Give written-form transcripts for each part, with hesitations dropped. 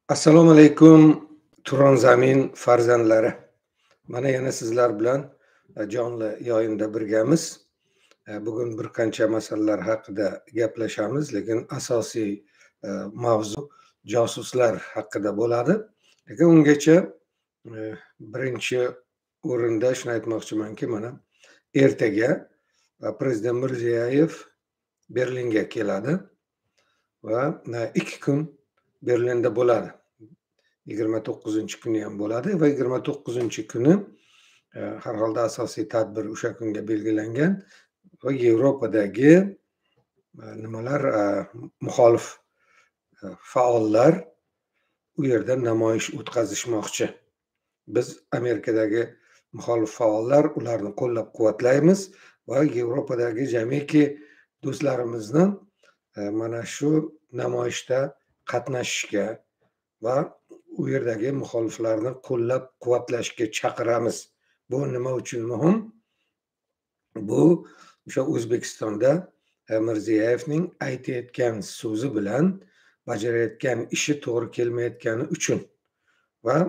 Assalomu alaykum Turon zamin farzandlari. Mana yana sizlar bilan jonli yayında birgamiz. Bugun bir qancha masalalar haqida gaplashamiz, lekin asosiy mavzu josuslar haqida bo'ladi. Lekin ungacha birinchi o'rinda shuni aytmoqchimanki, mana ertaga Prezident Mirziyoyev Berlinga keladi va 2 kun Berlinda bo'ladi. 29-kuni ham bo'ladi va 29-kuni har holda asosiy tadbir o'sha kunga belgilangan va Yevropadagi nimalar muxolif faollar u yerda namoyish o'tkazishmoqchi. Biz Amerikadagi muxolif faollar ularni qo'llab-quvvatlaymiz va Yevropadagi jamiki do'stlarimizni mana shu namoyishda qatnashishga va u yerdagi muxoliflarni qo'llab-quvvatlashga chaqiramiz. Bu nima uchun muhim? Bu o'sha O'zbekistonda Mirziyoyevning aytayotgan so'zi bilan bajarayotgan ishi to'g'ri kelmayotgani uchun va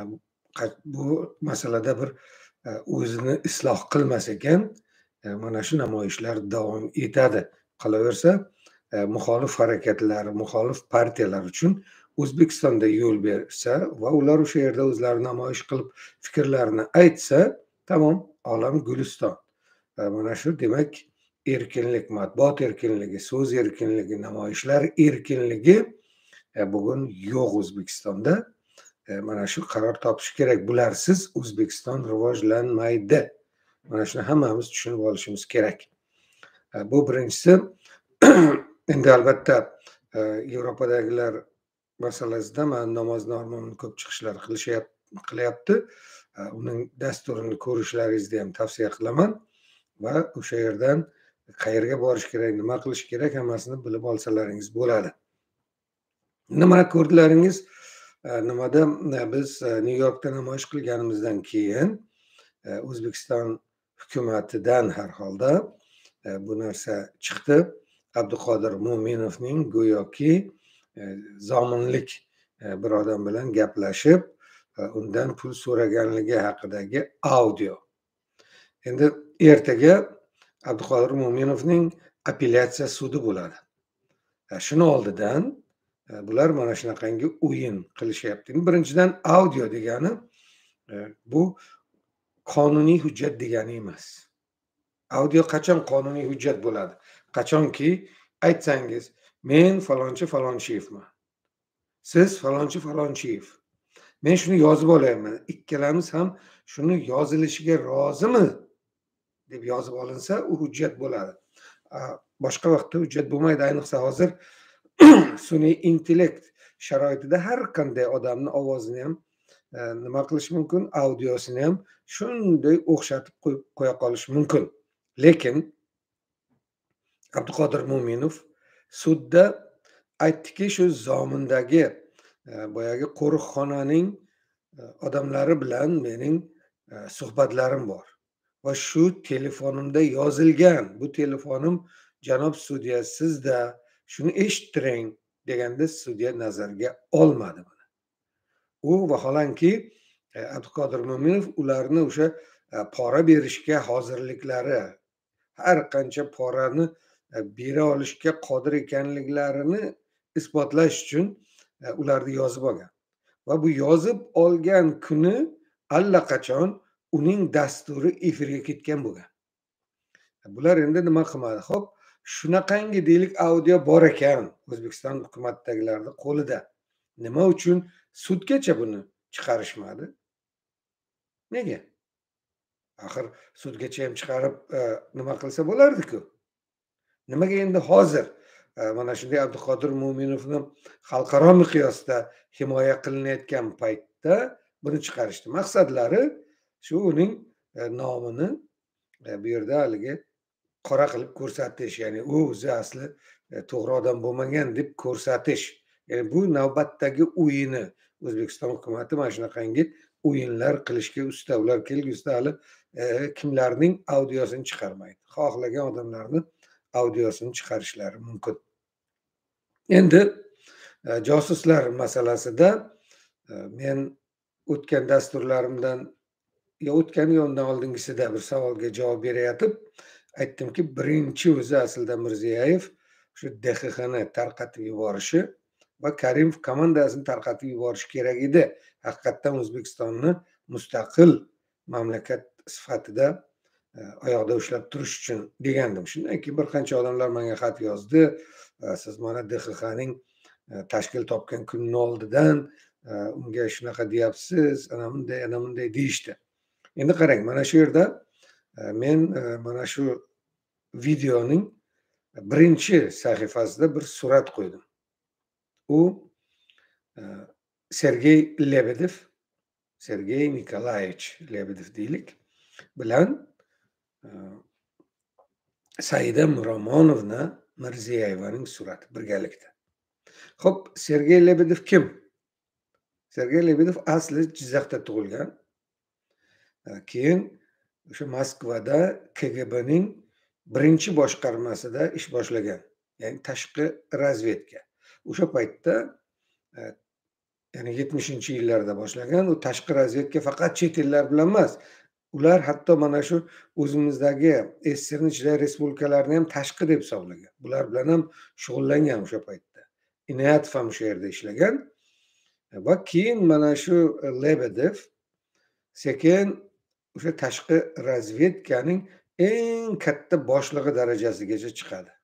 bu masalada bir o'zini isloh qilmas ekan, mana shu namoyishlar davom etadi. Qolaversa, muxolif harakatlar, muxolif partiyalar uchun O'zbekistonda yo'l bersa va ular o'sha yerda o'zlari namoyish qilib fikrlarini aytsa, tamom, olam guliston. Mana shu demak erkinlik, matbuot erkinligi, so'z erkinligi, namoyishlar erkinligi bugun yo'q O'zbekistonda. Mana shu qaror topishi kerak. Bularsiz O'zbekiston rivojlanmaydi. Mana shuni hammamiz tushunib olishimiz kerak. Bu birinchisi. Endi albatta Yevropadagilar masalasida namozdan ormon ko'p chiqishlar qilyapti. Uning dasturini ko'rishlaringizni ham tavsiya qilaman va o'sha yerdan qayerga borish kerak, nima qilish kerak hammasini bilib olsalaringiz bo'ladi. Nima ko'rdilaringiz? Nimada biz Nyu-Yorkda namoyish qilganimizdan keyin O'zbekiston hukumatidan har holda bu narsa chiqdi. Abduqodir Mo'minovning go'yoki zominlik bir odam bilan gaplashib, undan pul so'raganligi haqidagi audio. Endi ertaga Abduqodir Mo'minovning apellyatsiya sudi bo'ladi. Shuni oldidan bular mana shunaqangi o'yin qilishyapti. Birinchidan audio degani bu qonuniy hujjat degani emas. Audio qachon qonuniy hujjat bo'ladi? Qachonki aytsangiz, men falonchi Falonchiyevman. Siz falonchi Falonchiyev. Men shuni yozib olayman. Ikkalamiz ham shuni yozilishiga rozimi deb yozib olinsa, u hujjat bo'ladi. Boshqa vaqtda hujjat bo'lmaydi. Ayniqsa hozir sun'iy intellekt sharoitida har qanday odamni ovozini ham nima qilish mumkin, audiosini ham shunday o'xshatib qo'ya qolish mumkin. Lekin Abduqodir Mo'minov sudda aytdiki, shu zomindagi boyagi qo'riqxonaning odamlari bilan mening suhbatlarim bor va shu telefonimda yozilgan. Bu telefonim janob sudya sizda, shuni eshittiring deganda sudya nazarga olmadi buni. U vaholanki Abduqodir Mo'minov ularni o'sha pora berishga hozirliklari, har qancha porani bera olishga qodir ekanliklarini isbotlash uchun ularni yozib olgan. Va bu yozib olgan kuni allaqachon uning dasturi efirga ketgan bo'lgan. Bular endi nima qilmadi? Xo'p, shunaqangi deylik audio bor ekan O'zbekiston hukumatidagilarning qo'lida. Nima uchun sudgacha buni chiqarishmadi? Nega? Axir sudgacha ham chiqarib nima qilsa bo'lardi-ku. Nimaga endi hozir mana shunday Abduqodir Mo'minovni xalqaro miqyosda himoya qilinayotgan paytda buni chiqarishdi? Maqsadlari shu uning nomini bu yerda haligi qora qilib ko'rsatish, ya'ni u o'zi asli to'g'ri odam bo'lmagan deb ko'rsatish. Ya'ni bu navbatdagi o'yini O'zbekiston hukumati mana shunaqangi o'yinlar qilishga usta. Ular kelgusida hali kimlarning audiosini chiqarmaydi. Xohlagan odamlarni audiosini chiqarishlari mumkin. Endi Josuslar masalasida men o'tgan dasturlarimdan o'tgan yo undan oldingisida bir savolga javob berayotib aytdimki, birinchi o'zi aslida Mirziyoyev shu DXXni tarqatib yuborishi va Karimov komandasini tarqatib yuborishi kerak edi. Haqiqatdan O'zbekistonni mustaqil mamlakat sifatida oyoqda ushlab turish uchun degandim. Shundan keyin bir qancha odamlar menga xat yozdi. Siz mana DXXning tashkil topgan kunni oldidan unga shunaqa deyapsiz, ana bunday deyishdi. Endi qarang, mana shu yerda men mana shu videoning birinchi sahifasida bir surat qo'ydim. U Sergey Nikolayevich Lebedev deylik bilan Saida Miromonovna Mirziyoyevaning surati birgalikda. Xo'p, Sergey Lebedev kim? Sergey Lebedev asli Jizzaxda tug'ilgan. Keyin o'sha Moskvada KGBning birinchi boshqarmasida ish boshlagan. Ya'ni tashqi razvedka. O'sha paytda ya'ni 70-yillarda boshlagan. U tashqi razvedka faqat chet ellar bilan emas. Ular hatto mana shu o'zimizdagi SSRning ichidagi respublikalarni ham tashqi deb hisoblagan. Bular bilan ham shug'ullangan o'sha paytda. Inoyatov ham o'sha yerda ishlagan. Va keyin mana shu Lebedev sekin o'sha tashqi razvedkaning eng katta boshlig'i darajasigacha chiqadi.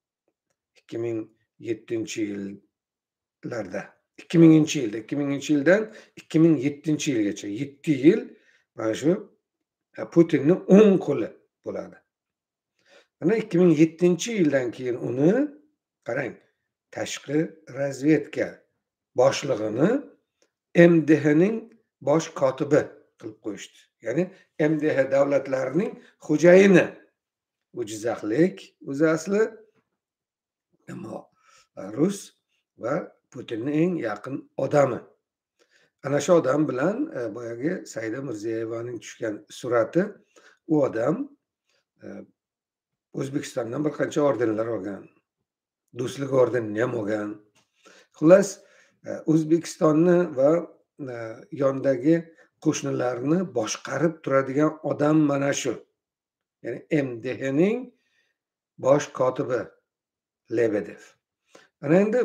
2007-yillarda. 2000-yildan 2007-yilgacha 7 yil mana shu Putinning o'ng qo'li bo'ladi. Mana 2007-yildan keyin uni qarang, tashqi razvedka boshlig'ini MDHning bosh kotibi qilib qo'yishdi. Ya'ni MDH davlatlarining xo'jayini. Bu jizzaxlik o'zi asli, ammo rus va Putinning eng yaqin odami. Ana shu odam bilan boyagi Saida Mirziyoyevaning tushgan surati. U odam O'zbekistondan bir qancha ordenlar olgan. Do'stlik ordenini ham olgan. Xullas, O'zbekistonni va yondagi qo'shnilarni boshqarib turadigan odam mana shu. Ya'ni MDHning bosh kotibi Lebedev. Ana endi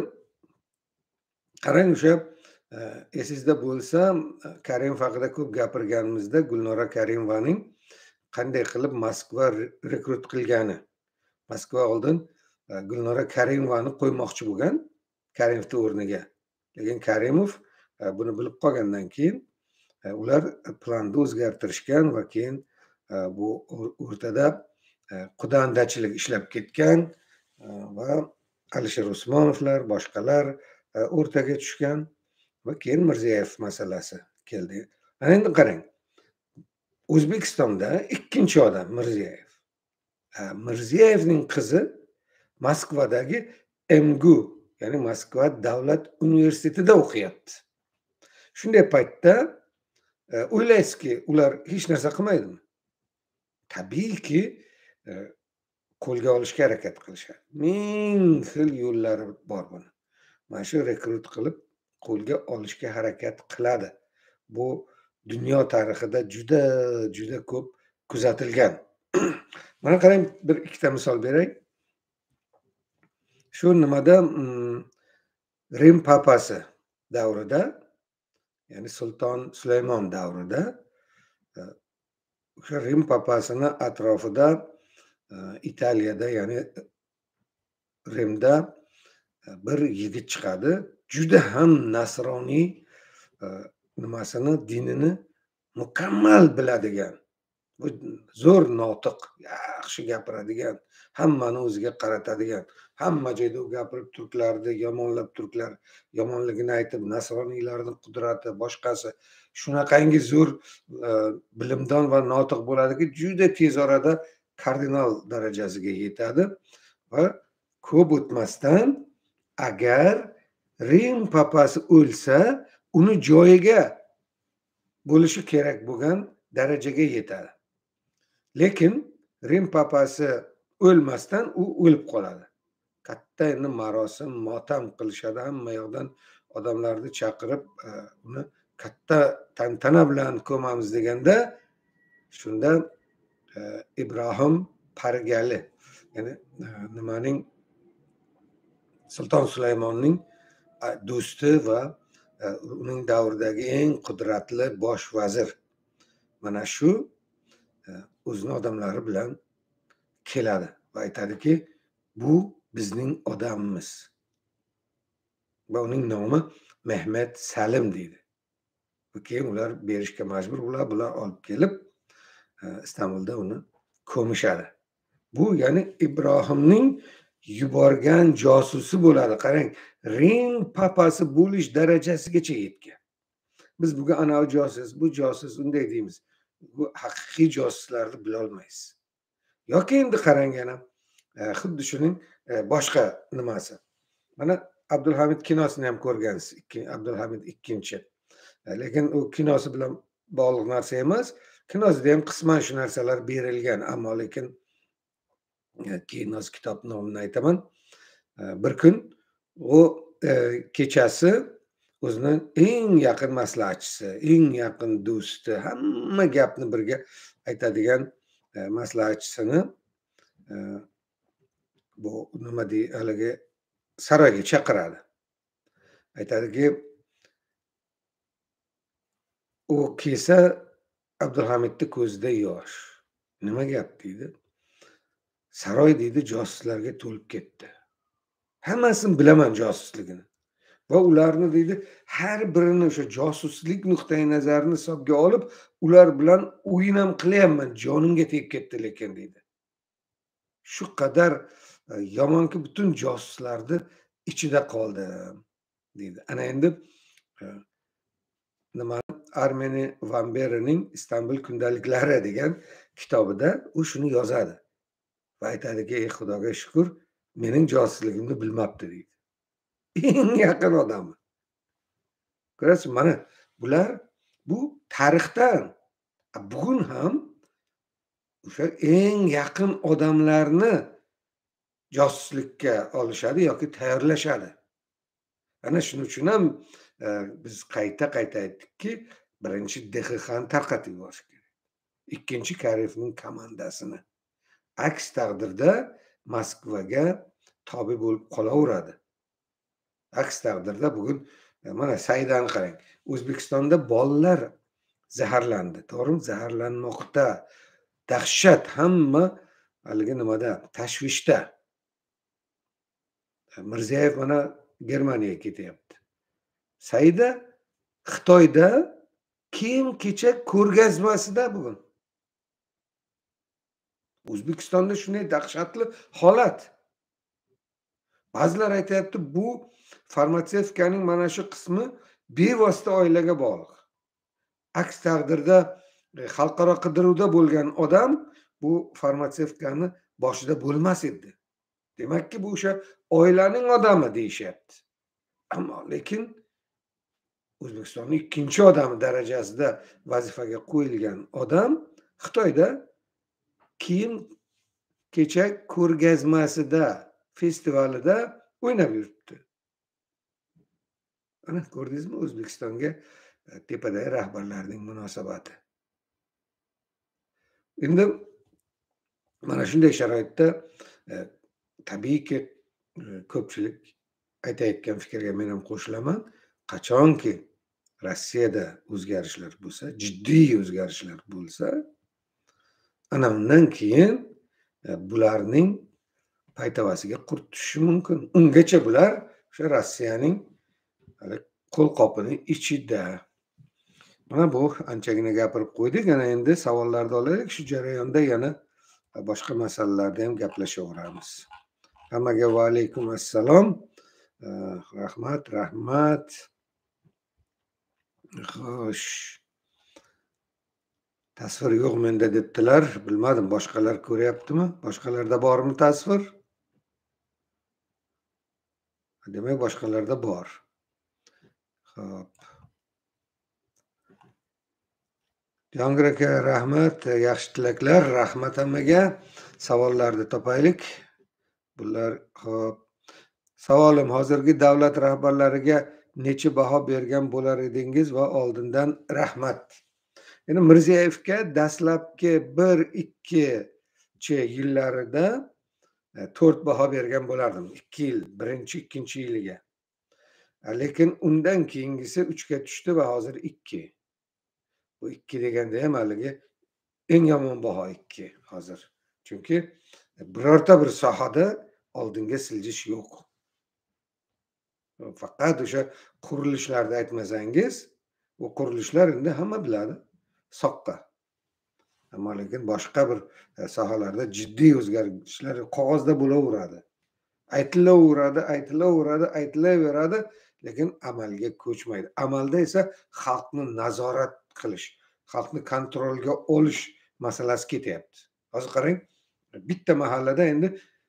qarang, o'sha esingizda bo'lsa, Karimov haqida ko'p gapirganimizda Gulnora Karimovaning qanday qilib Moskva rekrut qilgani. Moskva oldin Gulnora Karimovani qo'ymoqchi bo'lgan Karimovning o'rniga. Lekin Karimov buni bilib qolgandan keyin ular planni o'zgartirishgan va keyin bu o'rtada qudandachilik ishlab ketgan va Alisher Usmonovlar, boshqalar o'rtaga tushgan va keyin Mirziyoyev masalasi keldi. Ana endi qarang. O'zbekistonda ikkinchi odam Mirziyoyev. Mirziyoyevning qizi Moskvadagi MGU, ya'ni Moskva davlat universitetida o'qiyapti. Shunday paytda o'ylaysizki, ular hech narsa qilmaydimi? Tabiiyki, qo'lga olishga harakat qilishadi. Ming xil yo'llari bor buni. Mana shu rekrut qilib qo'lga olishga harakat qiladi. Bu dunyo tarixida juda ko'p kuzatilgan. Mana qarang, bir ikkita misol beray. Shu nimada Rim papasi davrida, ya'ni Sulton Sulaymon davrida o'sha Rim papasini atrofida Italiyada, ya'ni Rimda bir yigit chiqadi. Juda ham nasroniy nimasini, dinini mukammal biladigan, zo'r notiq, yaxshi gapiradigan, hammani o'ziga qaratadigan, hamma joyda u gapirib turklarni yomonlab, turklar yomonligini aytib, nasroniylarning qudrati, boshqasi shunaqangi zo'r bilimdon va notiq bo'ladiki, juda tez orada kardinal darajasiga yetadi va ko'p o'tmasdan agar Rim papasi o'lsa, uni joyiga bo'lishi kerak bo'lgan darajaga yetadi. Lekin Rim papasi o'lmasdan u o'lib qoladi. katta endi marosim, motam qilishadi. Hamma yoqdan odamlarni chaqirib, uni katta tantana bilan ko'mamiz deganda, shunda Ibrohim Pargali, ya'ni nimaning Sulton Sulaymonning do'sti va uning davridagi eng qudratli bosh vazir mana shu o'zini odamlari bilan keladi va aytadiki, bu bizning odamimiz va uning nomi Mehmet Salim deydi. Keyin ular berishga majbur bo'ladi. Bular olib kelib Istanbulda uni ko'mishadi. Bu ya'ni Ibrohimning yuborgan josusi bo'ladi. Qarang, Rim papasi bo'lish darajasigacha yetgan. Biz bugun anavi josus, bu josus unday deymiz. Bu haqiqiy josuslarni bilolmaysiz. Yoki endi qarang yana xuddi shuning boshqa nimasi. Mana Abdulhamid kinosini ham ko'rgansiz. Abdulhamid ikkinchi. Lekin u kinosi bilan bog'liq narsa emas. Kinosida ham qisman shu narsalar berilgan, ammo lekin kinosi kitob nomini aytaman. Bir kun u kechasi o'zini eng yaqin maslahatchisi, eng yaqin do'sti, hamma gapni birga aytadigan maslahatchisini bu nima deydi, haligi saroyga chaqiradi. Aytadiki, u kelsa Abdulhamidning ko'zida yosh. Nima gap deydi? Saroy deydi josuslarga to'lib ketdi. Hammasini bilaman josusligini. Va ularni deydi har birini o'sha josuslik nuqtai nazarini hisobga olib, ular bilan o'yin ham qilyapman, jonimga tegib ketdi lekin deydi. Shu qadar yomonki butun josuslarni ichida qoldim deydi. Ana endi nima Armeni Van Berenning Istanbul kundaliklari degan kitobida u shuni yozadi. Va aytadiki, ey Xudoga shukr, mening josusligimni bilmabdi deydi. Eng yaqin odami. Ko'rasiz, mana bular bu tarixdan bugun ham o'sha eng yaqin odamlarni josuslikka olishadi yoki tayyorlashadi. Ana shuning uchun ham biz qayta aytdikki, birinchi DXXni tarqatib yuborish kerak. Ikkinchi Kariyevning komandasini. Aks taqdirda Moskvaga tobe bo'lib qolaveradi. Aks taqdirda bugun mana Saidani qarang. O'zbekistonda bolalar zaharlandi. To'g'rimi? Zaharlanmoqda. Dahshat, hamma haligi nimada, tashvishda. Mirziyoyev mana Germaniyaga ketyapti. Saida Xitoyda kiyim-kechak ko'rgazmasida bugun. O'zbekistonda shunday dahshatli holat. Ba'zilar aytayapti, bu farmatsevtikaning mana shu qismi bevosita oilaga bog'liq. Aks taqdirda xalqaro qidiruvda bo'lgan odam bu farmatsevtikani boshida bo'lmas edi. Demakki, bu o'sha oilaning odami deyishyapti. Ammo lekin O'zbekistonning ikkinchi odami darajasida vazifaga qo'yilgan odam Xitoyda kiyim-kechak ko'rgazmasida, festivalida o'ynab yuribdi. Ana ko'rdingizmi O'zbekistonga tepadagi rahbarlarning munosabati. Endi mana shunday sharoitda tabiiyki ko'pchilik aytayotgan fikrga men ham qo'shilaman. Qachonki Rossiyada o'zgarishlar bo'lsa, jiddiy o'zgarishlar bo'lsa, ana undan keyin bularning paytavasiga qurt tushishi mumkin. Ungacha bular o'sha Rossiyaning qo'lqopining ichida. Mana bu anchagina gapirib qo'ydik. Yana endi savollarni olaylik. Shu jarayonda yana boshqa masalalarda ham gaplashaveramiz. Hammaga va alaykum assalom. Rahmat. Xo'sh. Tasvir yo'q menda debdilar. Bilmadim, boshqalar ko'ryaptimi? Boshqalarda bormi tasvir? Demak, boshqalarda bor. Xo'p. Jahongir aka, rahmat, yaxshi tilaklar, rahmat hammaga. Savollarni topaylik. Bular xo'p. Savolim, hozirgi davlat rahbarlariga necha baho bergan bo'lar edingiz va oldindan rahmat. Endi Mirziyoyevga dastlabki 1-2 yillarida 4 baho bergan bo'lardim. 2 yil, birinchi, ikkinchi yiliga. Lekin undan keyingisi 3 ga tushdi va hozir 2. Bu 2 deganda ham haligi eng yomon baho 2 hozir. Chunki birorta bir sohada oldinga siljish yo'q. Faqat o'sha qurilishlarda aytmasangiz, u qurilishlar endi hamma biladi, soqqa. Ammo lekin boshqa bir sohalarda jiddiy o'zgarishlar qog'ozda bo'laveradi. Aytilaveradi, lekin amalga ko'chmaydi. Amalda esa xalqni nazorat qilish, xalqni kontrolga olish masalasi ketyapti. Hozir qarang, bitta mahallada endi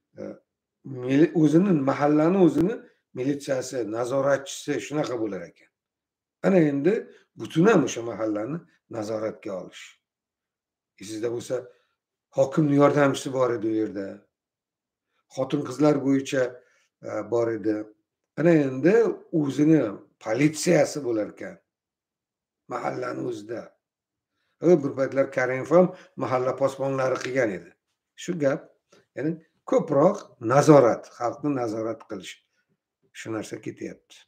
mahallani o'zini militsiyasi, nazoratchisi shunaqa bo'lar ekan. Ana endi butunam o'sha mahallani nazoratga olish. Esingizda bo'lsa, hokimning yordamchisi bor edi u yerda. Xotin-qizlar bo'yicha bor edi. Ana endi o'zini politsiyasi bo'lar ekan. Mahallani o'zida. Bir paytlar Karimov ham mahalla posbonlari qilgan edi. Shu gap, ya'ni ko'proq nazorat, xalqni nazorat qilish. Shu narsa ketyapti.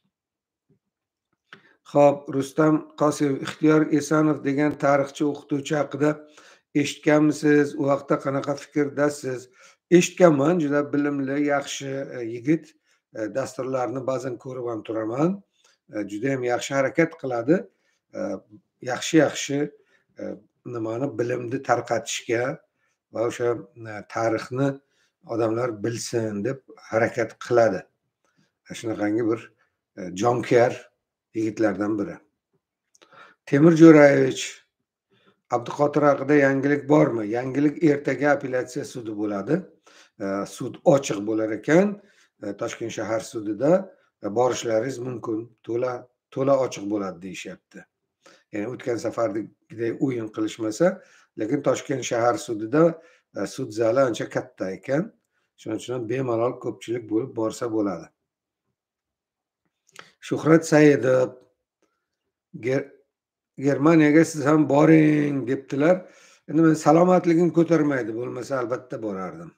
Xo'p, Rustam Qosimov, Ixtiyor Esanov degan tarixchi o'qituvchi haqida eshitganmisiz? U haqda qanaqa fikrdasiz? Eshitganman, juda bilimli, yaxshi yigit. Dasturlarni ba'zan ko'rib ham turaman. Juda ham yaxshi harakat qiladi. Yaxshi nimani bilimni tarqatishga va o'sha tarixni odamlar bilsin deb harakat qiladi. Shunaqangi bir jonkuyar yigitlardan biri. Temur Jo'rayevich, Abduqodir haqida yangilik bormi? Yangilik ertaga apellyatsiya sudi bo'ladi. Sud ochiq bo'lar ekan. Toshkent shahar sudida borishlaringiz mumkin. To'la ochiq bo'ladi deyishyapti. Ya'ni o'tgan safardagidek o'yin qilishmasa, lekin Toshkent shahar sudida sud zali ancha katta ekan. Shuning uchun bemalol ko'pchilik bo'lib borsa bo'ladi. Shuhrat Saidov, Germaniyaga siz ham boring debdilar. Endi men salomatligim ko'tarmaydi, bo'lmasa albatta borardim.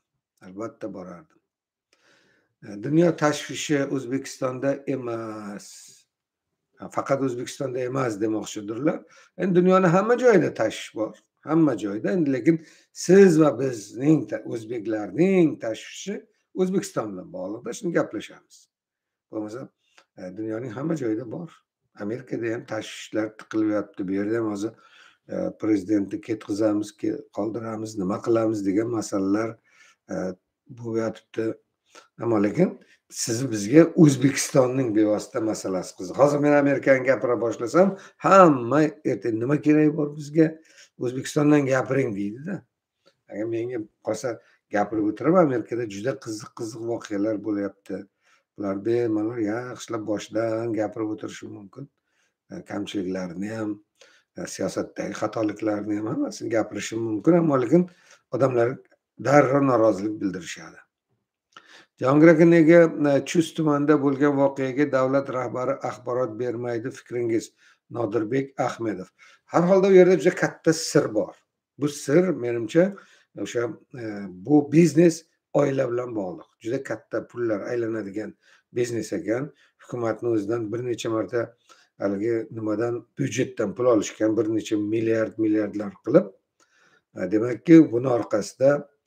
Dunyo tashvishi O'zbekistonda emas. Faqat O'zbekistonda emas demoqchidirlar. Endi dunyoning hamma joyida tashvish bor. Hamma joyda. Endi lekin siz va bizning o'zbeklarning tashvishi O'zbekiston bilan bog'liqda, shuni gaplashamiz. Bo'lmasa dunyoning hamma joyida bor. Amerikada ham tashvishlar tiqilyapti. Bu yerda ham hozir prezidentni ketqizamiz, qoldiramiz, nima qilamiz degan masalalar bo'layotibdi. Ammo lekin siz bizga O'zbekistonning bevosita masalasi qiziq. Hozir men Amerikani gapira boshlasam, hamma ertaga nima keragi bor bizga? O'zbekistondan gapiring deydi-da. Agar menga qolsa gapirib o'tiraman, Amerikada juda qiziq voqealar bo'lyapti. Ular bemalol yaxshilab boshidan gapirib o'tirishi mumkin. Kamchiliklarni ham, siyosatdagi xatoliklarni ham hammasini gapirishim mumkin, ammo lekin odamlar darrov norozilik bildirishadi. Jahongir aka, nega Chust tumanida bo'lgan voqeaga davlat rahbari axborot bermaydi fikringiz? Nodirbek Ahmedov. Har holda u yerda juda katta sir bor. Bu sir menimcha o'sha bu biznes oila bilan bog'liq. Juda katta pullar aylanadigan biznes ekan. Hukumatni o'zidan bir necha marta haligi nimadan byudjetdan pul olishgan, bir necha milliardlar qilib. Demakki, buni orqasida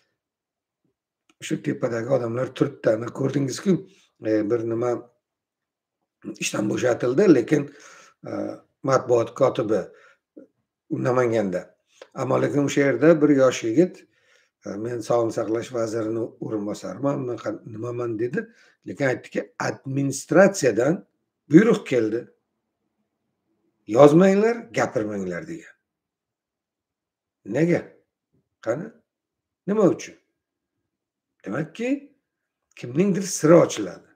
shu tepadagi odamlar turibdi. Ko'rdingizku, bir nima ishdan bo'shatildi, lekin matbuot kotibi Namanganda. Ammo lekin o'sha yerda bir yosh yigit, men sog'liqni saqlash vazirining o'rinbosariman, nimaman dedi, lekin aytdiki, administratsiyadan buyruq keldi. Yozmanglar, gapirmanglar degan. Nega? Qani? Nima uchun? Demakki, kimningdir siri ochiladi.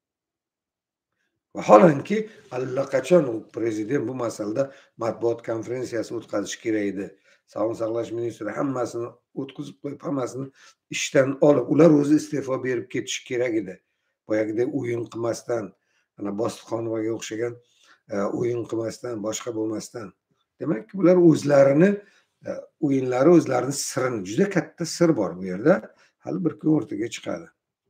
Vaholanki, allaqachon prezident bu masalada matbuot konferensiyasi o'tkazish kerak edi. Sog'liqni saqlash ministri hammasini o'tkazib qo'yib, hammasini ishdan olib, ular o'zi iste'fo berib ketishi kerak edi. boyagidek o'yin qilmasdan, mana Bositxonovaga o'xshagan o'yin qilmasdan, boshqa bo'lmasdan. Demak, bular o'zlarini o'yinlari, o'zlarini sirini, juda katta sir bor bu yerda. Hali bir kun o'rtaga chiqadi.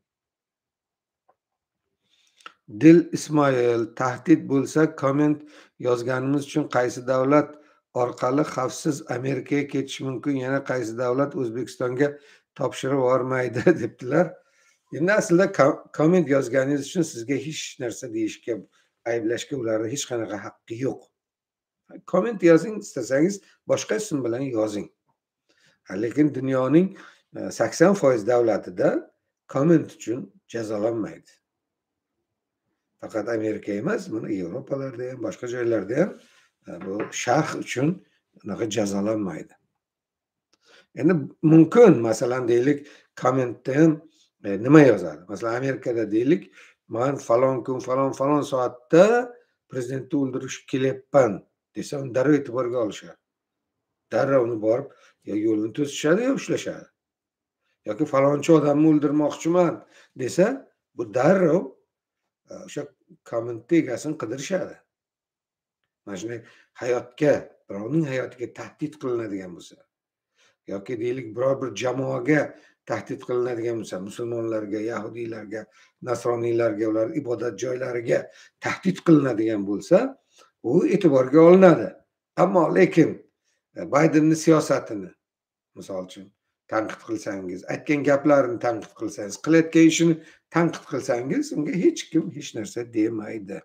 Dil Ismoil, tahdid bo'lsa, komment yozganimiz uchun qaysi davlat orqali xavfsiz Amerikaga ketish mumkin, yana qaysi davlat O'zbekistonga topshirib yubormaydi debdilar. Endi aslida komment yozganingiz uchun sizga hech narsa deyishga, ayblashga ularning hech qanaqa haqqi yo'q. Komment yozing, istasangiz boshqa ism bilan yozing. Lekin dunyoning 80% davlatida komment uchun jazolanmaydi. Faqat Amerika emas, buni Yevropalarda ham, boshqa joylarda ham bu sharh uchun unaqa jazolanmaydi. Endi mumkin, masalan deylik, kommentda ham nima yozadi? Masalan, Amerikada deylik, men falon kun, falon soatda prezidentni o'ldirishga kelyapman desa, uni darrov e'tiborga olishadi. Darrov uni borib yo yo'lini to'sishadi, yo ushlashadi. Yoki falonchi odamni o'ldirmoqchiman desa, bu darrov o'sha kommentni egasini qidirishadi. Mana shunday hayotga, birovning hayotiga tahdid qilinadigan bo'lsa, yoki deylik biror bir jamoaga tahdid qilinadigan bo'lsa, musulmonlarga, yahudiylarga, nasroniylarga, ular ibodat joylariga tahdid qilinadigan bo'lsa, u e'tiborga olinadi. Ammo lekin Baydenning siyosatini, misol uchun, tanqid qilsangiz, aytgan gaplarini tanqid qilsangiz, qilayotgan ishini tanqid qilsangiz, unga hech kim hech narsa demaydi.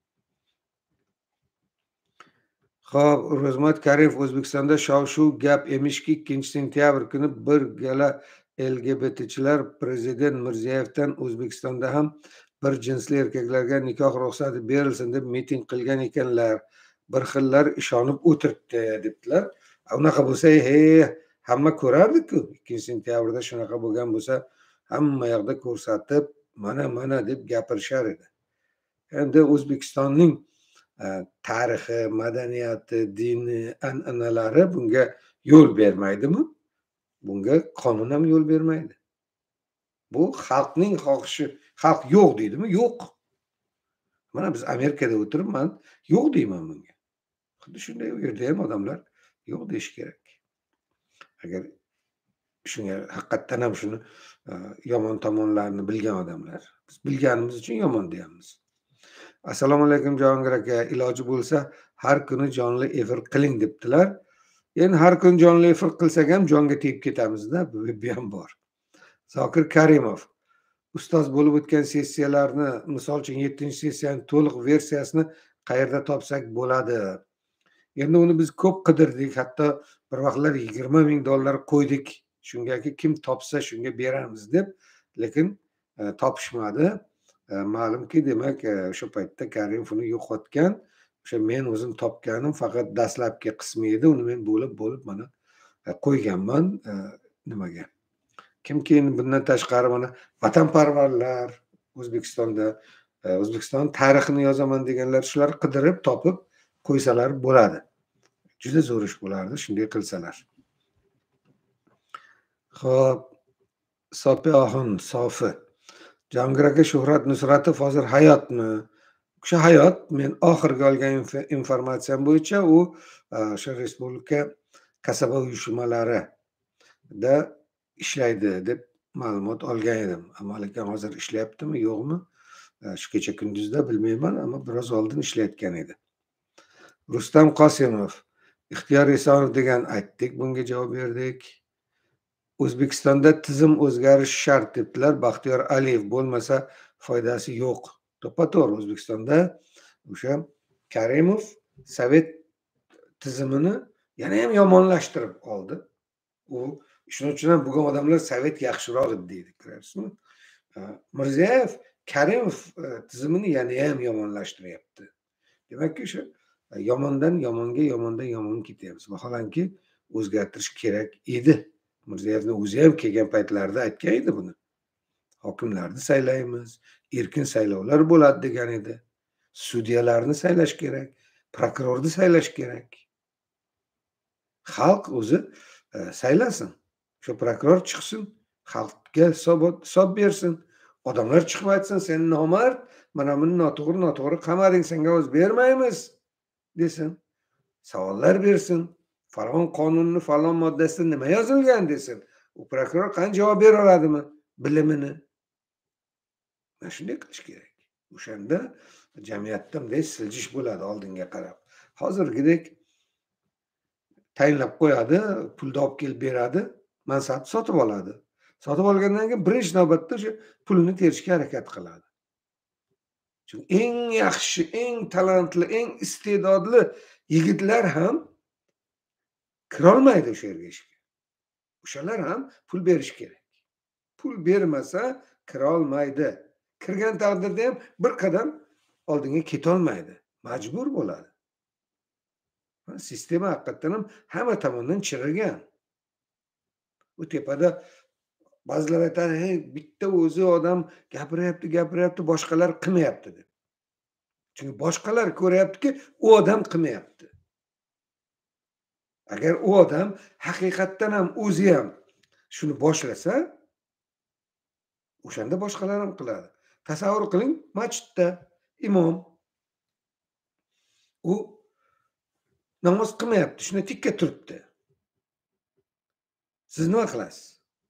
Xo'p, Ro'zmat Karimov, O'zbekistonda shov-shuv gap emishki, 2-sentyabr kuni bir gala LGBTchilar prezident Mirziyoyevdan O'zbekistonda ham bir jinsli erkaklarga nikoh ruxsati berilsin deb miting qilgan ekanlar. Bir xillar ishonib o'tiribdi debdilar. Unaqa bo'lsa, hamma ko'rardi-ku. 2-sentyabrda shunaqa bo'lgan bo'lsa, hamma yoqda ko'rsatib, mana deb gapirishar edi. Endi O'zbekistonning tarixi, madaniyati, dini, an'analari bunga yo'l bermaydimi? Bunga qonun ham yo'l bermaydi. Bu xalqning xohishi. Xalq yo'q deydimi? Yo'q. Mana biz Amerikada o'tirib, men yo'q deyman bunga. Xuddi shunday u yerda ham odamlar yo'q deyish kerak. Agar shunga haqiqatdan ham shuni yomon tomonlarini bilgan odamlar. Biz bilganimiz uchun yomon deyamiz. Assalomu alaykum Jahongir aka, iloji bo'lsa har kuni jonli efir qiling debdilar. Endi har kun jonli efir qilsak ham jonga tegib ketamizda, bu ham bor. Zokir Karimov, ustoz bo'lib o'tgan sessiyalarni, misol uchun 7-sessiyaning to'liq versiyasini qayerda topsak bo'ladi? Endi uni biz ko'p qidirdik, hatto bir vaqtlar $20,000 qo'ydik. Shungaki kim topsa shunga beramiz deb, lekin topishmadi. Ma'lumki, demak, o'sha paytda Karimov uni yo'qotgan. O'sha men o'zim topganim faqat dastlabki qismi edi. Uni men bo'lib mana qo'yganman nimaga. Kimki bundan tashqari mana vatanparvarlar O'zbekistonda, O'zbekiston tarixini yozaman deganlar, shular qidirib topib qo'ysalar bo'ladi. Juda zo'r ish bo'lardi shunday qilsalar. Xo'p, Sopiyoxon Sofi. Jahongir aka, Shuhrat Nusratov hozir hayotmi? O'sha hayot, men oxirgi olgan informatsiyam bo'yicha u o'sha respublika kasaba uyushmalarida ishlaydi deb ma'lumot olgan edim. Ammo lekin hozir ishlayaptimi, yo'qmi? Shu kecha kunduzda bilmayman, ammo biroz oldin ishlayotgan edi. Rustam Qosimov, Ixtiyor Esonov degan aytdik, bunga javob berdik. O'zbekistonda tizim o'zgarishi shart debdilar. Baxtiyor Aliyev, bo'lmasa foydasi yo'q. To'ppa-to'g'ri, O'zbekistonda o'sha Karimov sovet tizimini yana ham yomonlashtirib oldi. U shuning uchun ham bugun odamlar sovet yaxshiroq edi deydi, ko'ryapsizmi? Mirziyoyev Karimov tizimini yana ham yomonlashtiryapti. Demakki, o'sha yomondan yomon ketyapmiz. Vaholanki o'zgartirish kerak edi. Mirziyoyevni o'zi ham kelgan paytlarida aytgan edi buni. Hokimlarni saylaymiz, erkin saylovlar bo'ladi degan edi. Sudyalarni saylash kerak, prokurorni saylash kerak. Xalq o'zi saylasin. Shu prokuror chiqsin, xalqga hisob bersin. Odamlar chiqib aytsin, sen nomard, mana buni noto'g'ri qamading, senga o'z bermaymiz desin. Savollar bersin. Falon qonunni falon moddasida nima yozilgan desin. U prokuror qanday javob bera oladimi? Bilimini. Mana shunday qilish kerak. O'shanda jamiyatda bunday siljish bo'ladi oldinga qarab. Hozirgidek tayinlab qo'yadi, pulni olib kelib beradi, mansabni sotib oladi. Sotib olgandan keyin birinchi navbatda o'sha pulni terishga harakat qiladi. Chunki eng yaxshi, eng talantli, eng iste'dodli yigitlar ham kirolmaydi o'sha yerga ishga. O'shalar ham pul berish kerak. Pul bermasa kirolmaydi. Kirgan taqdirda ham bir qadam oldinga ketolmaydi. Majbur bo'ladi. Sistema haqiqatan ham hamma tomondan chirigan. U tepada ba'zilar aytadi, "Hey, bitta o'zi odam gapiryapti, boshqalar qilmayapti" deb. Chunki boshqalar ko'ryaptiki, u odam qilmayapti. Agar u odam haqiqatdan ham o'zi ham shuni boshlasa, o'shanda boshqalar ham qiladi. Tasavvur qiling, masjidda imom u namoz qilmayapti, shuni tikka turibdi. Siz nima qilasiz?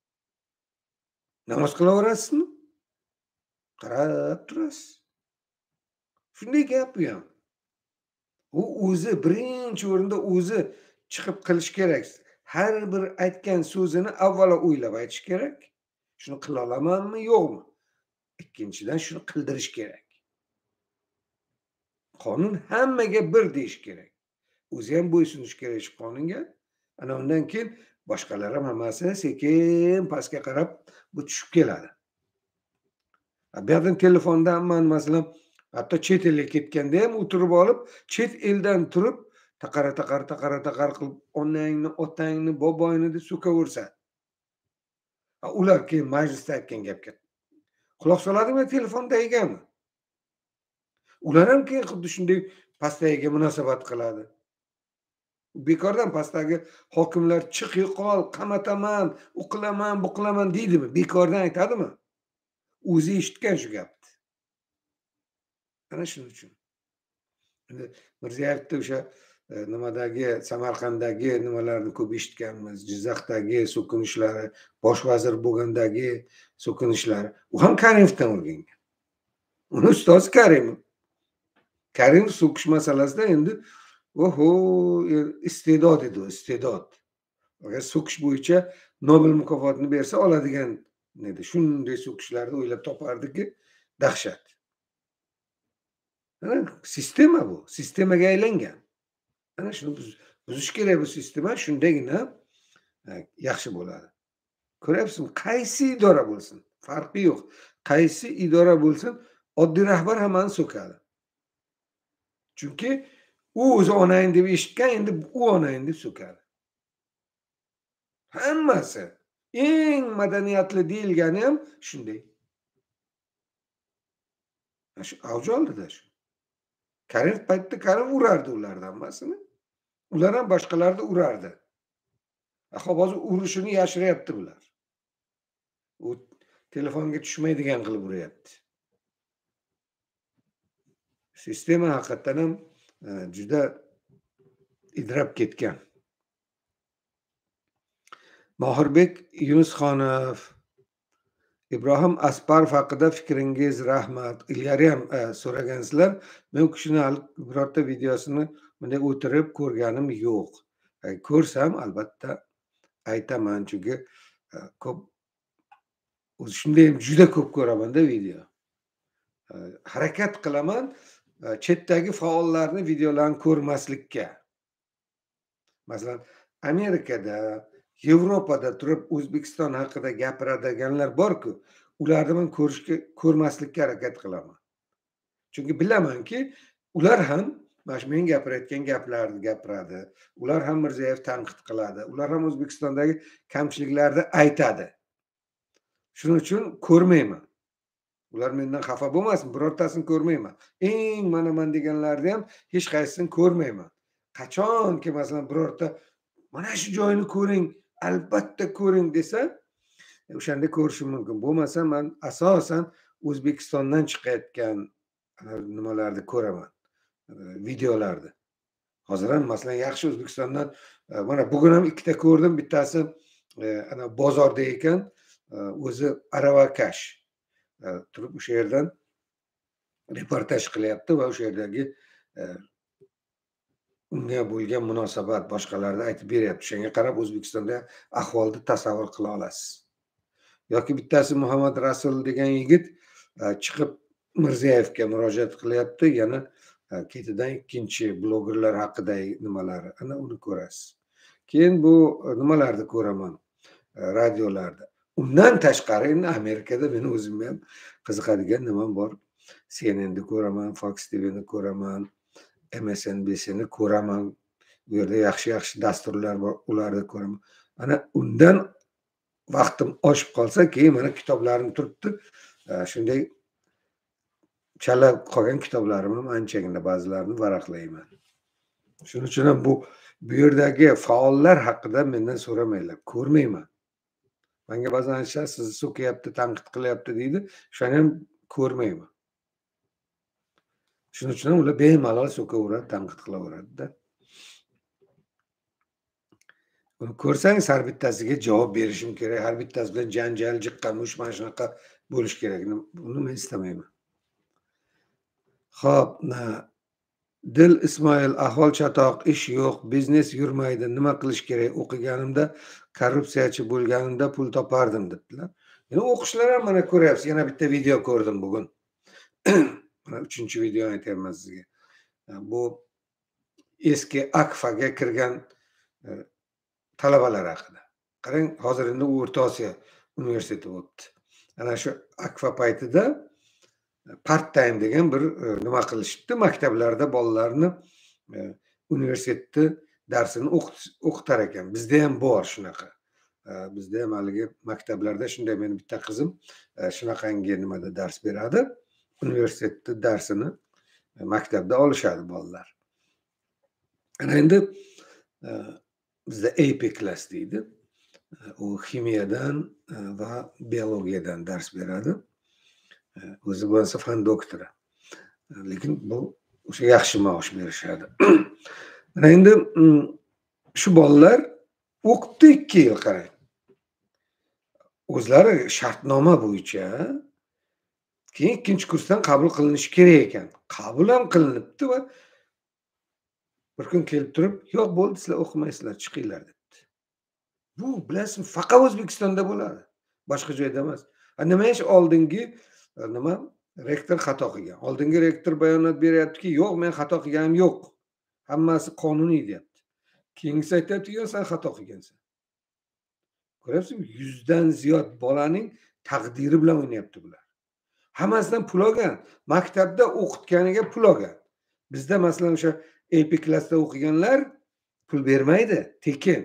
Namoz qilaverasizmi? Qarab turasiz. Shunday gap bu ham. U o'zi birinchi o'rinda o'zi chiqib qilish kerak. Har bir aytgan so'zini avvalo o'ylab aytish kerak. Shuni qila olamanmi, yo'qmi? Ikkinchidan shuni qildirish kerak. Qonun hammaga bir deyish kerak. O'zi ham bo'ysunish kerak shu qonunga. Ana undan keyin boshqalar ham hammasi sekin pastga qarab bu tushib keladi. Bu yerdan telefondan man masalan hatto chet elga ketganda ham o'tirib olib, chet eldan turib taqara qilib onangni, otangni, boboyni deb so'kaversa. Ular keyin majlisda aytgan gapga quloq soladimi telefondagigami? Ular ham keyin xuddi shunday pastdagiga munosabat qiladi. Bekordan pastdagi hokimlar chiq yo'qol, qamataman, u qilaman, bu qilaman deydimi? Bekordan aytadimi? O'zi eshitgan shu gapni. Ana shuning uchun. Endi Mirzayevning o'sha nimadagi Samarqanddagi nimalarni ko'p eshitganmiz. Jizzaxdagi so'kinishlari, bosh vazir bo'lgandagi so'kinishlari. U ham Karimovdan o'rgangan. Uni ustozi Karimov. Karimov so'kish masalasida endi iste'dod edi, iste'dod. Agar so'kish bo'yicha Nobel mukofotini bersa oladigan edi. Shunday so'kishlarni o'ylab topardiki, dahshat. Sistema bu. Sistemaga aylangan. Ana shuni buzish kerak bu sistema, shundagina yaxshi bo'ladi. Ko'ryapsizmi? Qaysi idora bo'lsin, farqi yo'q. Qaysi idora bo'lsin, oddiy rahbar hammani so'kadi. Chunki u o'zi onang deb eshitgan, endi u onang deb so'kadi. Hammasi. Eng madaniyatli deyilgani ham shunday. Shu avj oldida shu. Karim paytda Karim urardi ulardan hammasini. Ular ham boshqalarni urardi. Hozir urishini yashiryapti bular. U telefonga tushmaydigan qilib uryapti. Sistema haqiqatan ham juda idrab ketgan. Mohirbek Yunusxonov, Ibrohim Asparov haqida fikringiz rahmat. Ilgari ham so'ragansizlar. Men u kishini birorta videosini bunday o'tirib ko'rganim yo'q. Ko'rsam albatta aytaman, chunki ko'p shunday juda ko'p ko'raman-da video. Harakat qilaman chetdagi faollarni videolarini ko'rmaslikka. Masalan, Amerikada, Yevropada turib O'zbekiston haqida gapiradiganlar bor-ku, ularni men ko'rmaslikka harakat qilaman. Chunki bilamanki, ular ham mana shu men gapirayotgan gaplarni gapiradi. Ular ham Mirziyoyev tanqid qiladi. Ular ham O'zbekistondagi kamchiliklarni aytadi. Shuning uchun ko'rmayman. Ular mendan xafa bo'lmasin, birortasini ko'rmayman. Eng mana deganlarni ham hech qaysisini ko'rmayman. Qachonki masalan birorta mana shu joyni ko'ring, albatta ko'ring desa, o'shanda ko'rishim mumkin. Bo'lmasa men asosan O'zbekistondan chiqayotgan nimalarni ko'raman, videolarni. Hozir ham masalan yaxshi O'zbekistondan mana bugun ham ikkita ko'rdim. Bittasi ana bozorda ekan, o'zi aravakash turib o'sha yerdan reportaj qilyapti va o'sha yerdagi unga bo'lgan munosabat boshqalarni aytib beryapti. Shunga qarab O'zbekistonda ahvolni tasavvur qila olasiz. Yoki bittasi Muhammad Rasul degan yigit chiqib Mirziyoyevga murojaat qilyapti. Yana ketidan ikkinchi blogerlar haqidagi nimalari. Ana uni ko'rasiz. Keyin bu nimalarni ko'raman radiolarda. Undan tashqari endi Amerikada meni o'zimga ham qiziqadigan nimam bor. CNN'ni ko'raman, Fox TV'ni ko'raman, MSNBC'ni ko'raman. Bu yerda yaxshi dasturlar bor, ularni ko'raman. Ana undan vaqtim oshib qolsa, keyin mana kitoblarim turibdi. Shunday chala qolgan kitoblarim ham anchagina ba'zilarini varaqlayman. Shuning uchun ham bu yerdagi faollar haqida mendan so'ramanglar, ko'rmayman. Menga ba'zan aytishadi, sizni so'kayapti, tanqid qilyapti deydi. Shuni ham ko'rmayman. Shuning uchun ham ular bemalol so'kaveradi, tanqid qilaveradi-da. Uni ko'rsangiz har bittasiga javob berishim kerak, har bittasi bilan janjal, jiqqamush, mana shunaqa bo'lish kerak. Buni men istamayman. Xo'p, Dil Ismoil, ahvol chatoq, ish yo'q, biznes yurmaydi, nima qilish kerak? O'qiganimda korrupsiyachi bo'lganimda pul topardim debdilar. Yana o'qishlar ham mana ko'ryapsiz, yana bitta video ko'rdim bugun. Mana 3-video aytyapman sizga. Bu eski Akfaga kirgan talabalar haqida. Qarang, hozir endi O'rta Osiyo universiteti o'tdi. Ana shu Akfa paytida part time degan bir nima qilishibdi, maktablarda bolalarni universitetni darsini o'qitar ekan. Bizda ham bor shunaqa. Bizda ham haligi maktablarda shunday, meni bitta qizim shunaqangi nimada dars beradi. Universitetni darsini maktabda olishadi bolalar. Ana endi bizda AP class deydi. U ximiyadan va biologiyadan dars beradi. O'zi bo'lsa fan doktori. Lekin bu o'sha yaxshi maosh berishadi. Mana endi shu bolalar o'qibdi 2 yil, qarang. O'zlari shartnoma bo'yicha keyin 2-kursdan qabul qilinishi kerak ekan. Qabul ham qilinibdi va bir kun kelib turib, "Yo'q, bo'ldi, sizlar o'qimaysizlar, chiqinglar" debdi. Bu bilasizmi, faqat O'zbekistonda bo'ladi. Boshqa joyda emas. Nima ish oldingi rektor xato qilgan. Oldingi rektor bayonot beryaptiki, "Yo'q, men xato qilganim yo'q. Hammasi qonuniy" deyapti. Keyingisi aytayapti, "Yo'q, sen xato qilgansan." Ko'ryapsizmi? 100 dan ziyod bolaning taqdiri bilan o'ynayapti bular. Hammasidan pul olgan. Maktabda o'qitganiga pul olgan. Bizda masalan o'sha AP klassda o'qiganlar pul bermaydi, tekin.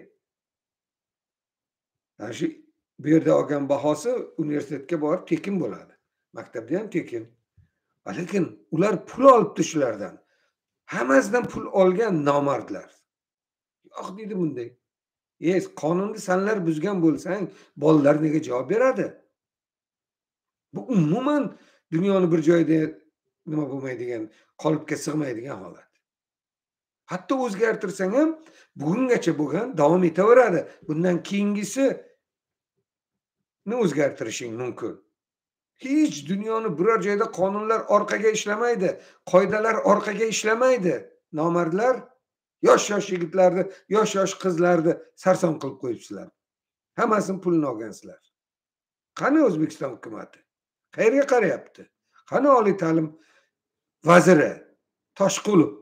Ana shu bu yerda olgan bahosi universitetga borib tekin bo'ladi. Maktabda ham tekin. Lekin ular pul olibdi shulardan. Hammasidan pul olgan nomardlar. Yo'q deydi bunday. Qonunni sanlar buzgan bo'lsang, bolalar nega javob beradi? Bu umuman dunyoni bir joyda nima bo'lmaydigan, qolipga sig'maydigan holat. Hatto o'zgartirsang ham bugungacha bo'lgan davom etaveradi. Bundan keyingisi ni o'zgartirishing mumkin. Hech dunyoni biror joyda qonunlar orqaga ishlamaydi, qoidalar orqaga ishlamaydi. Nomardlar yosh yigitlarni, yosh qizlarni sarson qilib qo'yibsizlar. Hammasini pulini olgansizlar. Qani O'zbekiston hukumatı? Qayerga qarayapti? Qani oliy ta'lim vaziri Toshqulov?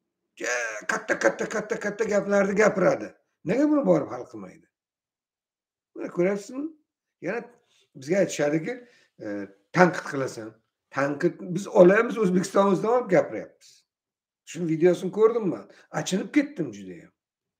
Katta gaplarni gapiradi. Nega buni borib hal qilmaydi? Buni ko'ryapsizmi? Yana bizga aytishadiki, tanqid qilasan. Tanqid biz olamiz, O'zbekistonimizdan olib gapiryapmiz. Shuni videosini ko'rdim men. Achinib ketdim juda ham.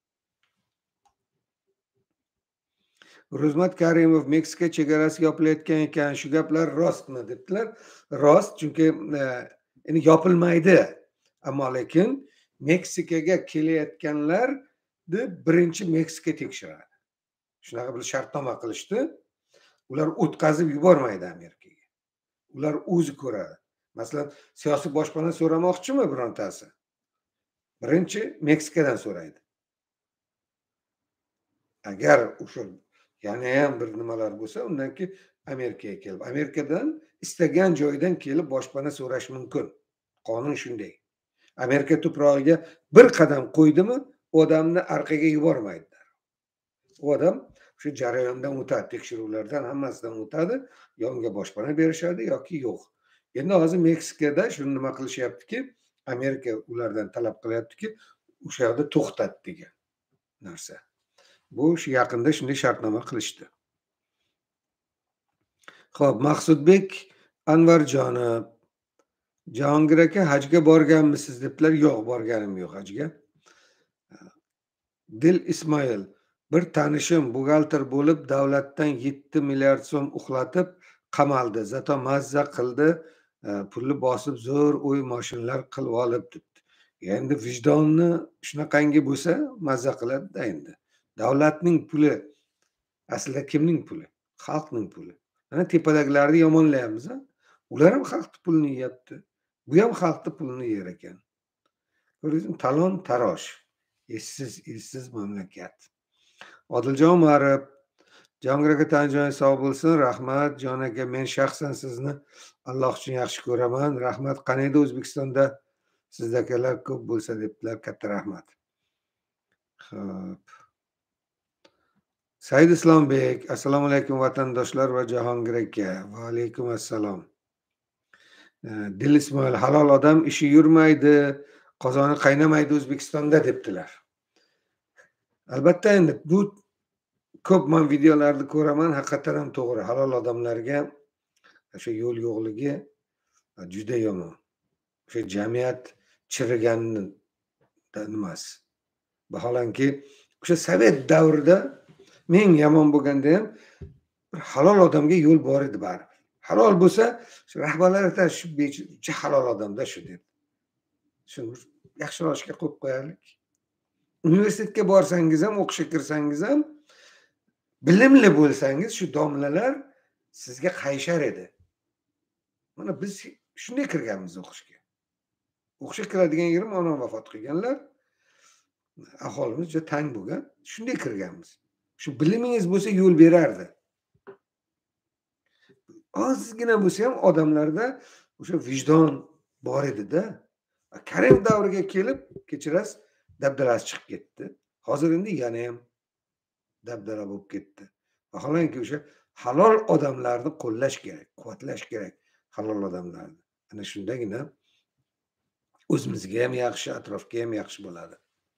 Ro'zmat Karimov, Meksika chegarasi yopilayotgan ekan, shu gaplar rostmi debdilar. Rost, chunki endi yopilmaydi. Ammo lekin Meksikaga kelayotganlarni birinchi Meksika tekshiradi. Shunaqa bir shartnoma qilishdi. Ular o'tkazib yubormaydi Amerikaga. Ular o'zi ko'radi. Masalan, siyosiy boshpana so'ramoqchimi birontasi? Birinchi Meksikadan so'raydi. Agar o'sha yanayam bir nimalar bo'lsa, undan keyin Amerikaga kelib, Amerikadan istagan joydan kelib boshpana so'rash mumkin. Qonun shunday. Amerika tuprog'iga bir qadam qo'ydimi, u odamni orqaga yubormaydilar. U odam shu jarayondan o'tadi, tekshiruvlardan hammasidan o'tadi, yo unga boshpana berishadi yoki yo'q. Endi hozir Meksikada shuni nima qilishyaptiki, Amerika ulardan talab qilyaptiki, o'sha yoqda to'xtat degan narsa. Bu shu yaqinda shunday shartnoma qilishdi. Xo'p, Maqsudbek Anvarjonov, Jahongir aka hajga borganmisiz debdilar. Yo'q, borganim yo'q hajga. Dil Ismoil, bir tanishim buxgalter bo'lib, davlatdan 7 milliard so'm uxlatib qamaldi. Zato mazza qildi, pulni bosib zo'r uy mashinalar qilib olib debdi. Endi vijdonni shunaqangi bo'lsa, mazza qiladi-da endi. Davlatning puli aslida kimning puli? Xalqning puli. Mana tepadagilarni yomonlayapmiz, a? Ular ham xalq pulini yeyapti. Bu ham xalqning pulini yer ekan. Ko'rdingizmi? Talon taroj. Essiz mamlakat. Odiljon Umarov, Jahongir aka Tanjoy sog' bo'lsin. Rahmat. Jon aka, men shaxsan sizni Alloh uchun yaxshi ko'raman. Rahmat. Qaniydi O'zbekistonda sizdagilar ko'p bo'lsa debdilar. Katta rahmat. Xo'p. Said Islombek, assalomu alaykum vatandoshlar va Jahongir aka. Va alaykum assalom. Dil Ismoil, halol odam ishi yurmaydi, qozoni qaynamaydi O'zbekistonda debdilar. Albatta endi bu ko'p men videolarni ko'raman, haqiqatan ham to'g'ri. Halol odamlarga o'sha yo'l yo'qligi juda yomon. O'sha jamiyat chiriganidan emas. Vaholanki o'sha Sovet davrida men yomon bo'lganda ham halol odamga yo'l bor edi baribir. Halol bo'lsa, shu rahbarlar aytadi, shu becha halol odamda shu deb. Shuni yaxshilashga qo'yib qo'yaylik. Universitetga borsangiz ham, o'qishga kirsangiz ham, bilimli bo'lsangiz, shu domlalar sizga qayshar edi. Mana biz shunday kirganmiz o'qishga. O'qishga kiradigan yerim onam vafot qilganlar. Aholimiz juda tang bo'lgan. Shunday kirganmiz. Shu bilimingiz bo'lsa yo'l berardi. Ozgina bo'lsa ham odamlarda o'sha vijdon bor edi-da. Karim davriga kelib, kechirasiz, dabdalasi chiqib ketdi. Hozir endi yana ham dabdala bo'lib ketdi. Vaholanki o'sha halol odamlarni qo'llash kerak, quvvatlash kerak halol odamlarni. Ana shundagina o'zimizga ham yaxshi, atrofga ham yaxshi bo'ladi.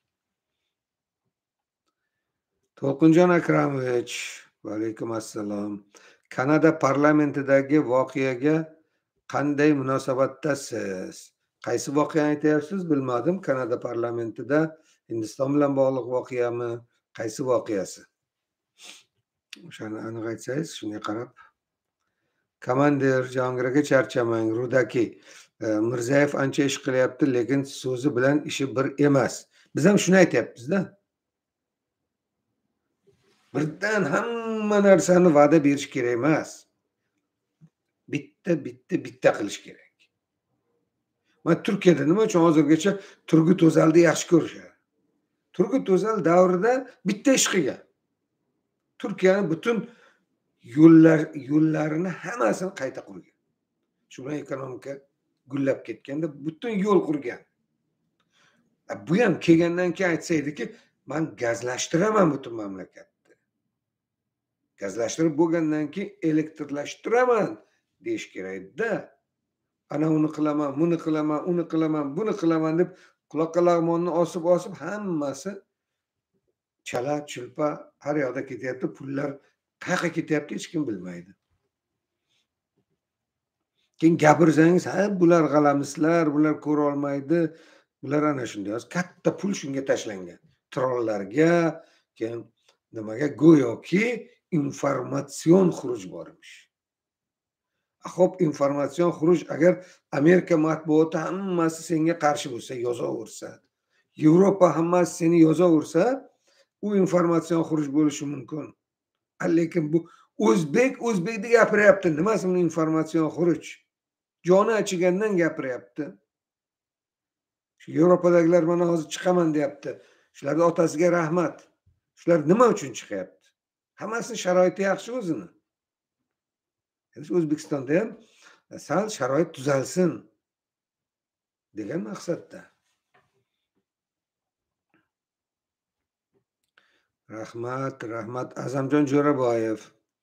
To'lqinjon Akramovich, va alaykum assalom. Kanada parlamentidagi voqeaga qanday munosabatdasiz? Qaysi voqeani aytyapsiz? Bilmadim. Kanada parlamentida Hindiston bilan bog'liq voqeami? Qaysi voqeasi? O'shani aniq aytsangiz, shunga qarab. Komandir, Jahongir aka charchamang. Rudaki, Mirzayev ancha ish qilyapti, lekin so'zi bilan ishi bir emas. Biz ham shuni aytyapmiz-da. Birdan hamma narsani va'da berish kerak emas. Bitta qilish kerak. Mana Turkiyada nima uchun hozirgacha Turgut O'zalni yaxshi ko'rishadi? Turgut O'zal davrida bitta ish qilgan. Turkiyani butun yo'llarini hammasini qayta qurgan. Shu bilan ekonomika gullab ketganda butun yo'l qurgan. Bu ham kelgandan keyin aytsaydiki, men gazlashtiraman butun mamlakatni. Gazlashtirib bo'lgandan keyin elektrlashtiraman deyish kerak-da. Ana uni qilaman, buni qilaman, uni qilaman, buni qilaman deb quloqqa lag'monni osib hammasi chala chulpa har yoqda ketyapti. Pullar qayerga ketyapti hech kim bilmaydi. Keyin gapirsangiz, ha bular g'alamislar, bular ko'ra olmaydi. Bular ana shunday. Katta pul shunga tashlangan. Trollarga, keyin nimaga go'yoki informatsion xuruj bormish. Xo'p, informatsion xuruj agar Amerika matbuoti hammasi senga qarshi bo'lsa, yozaversa, Yevropa hammasi seni yozaversa, u informatsion xuruj bo'lishi mumkin. Lekin bu o'zbekni gapiryapti, nimasi bu informatsion xuruj? Joni achigandan gapiryapti. Shu Yevropadagilar mana hozir chiqaman deyapti. Shularning otasiga rahmat. Shular nima uchun chiqyapti? Hammasini sharoiti yaxshi o'zini. O'zbekistonda ham sal sharoit tuzalsin degan maqsadda. Rahmat Azamjon Jo'raboyev.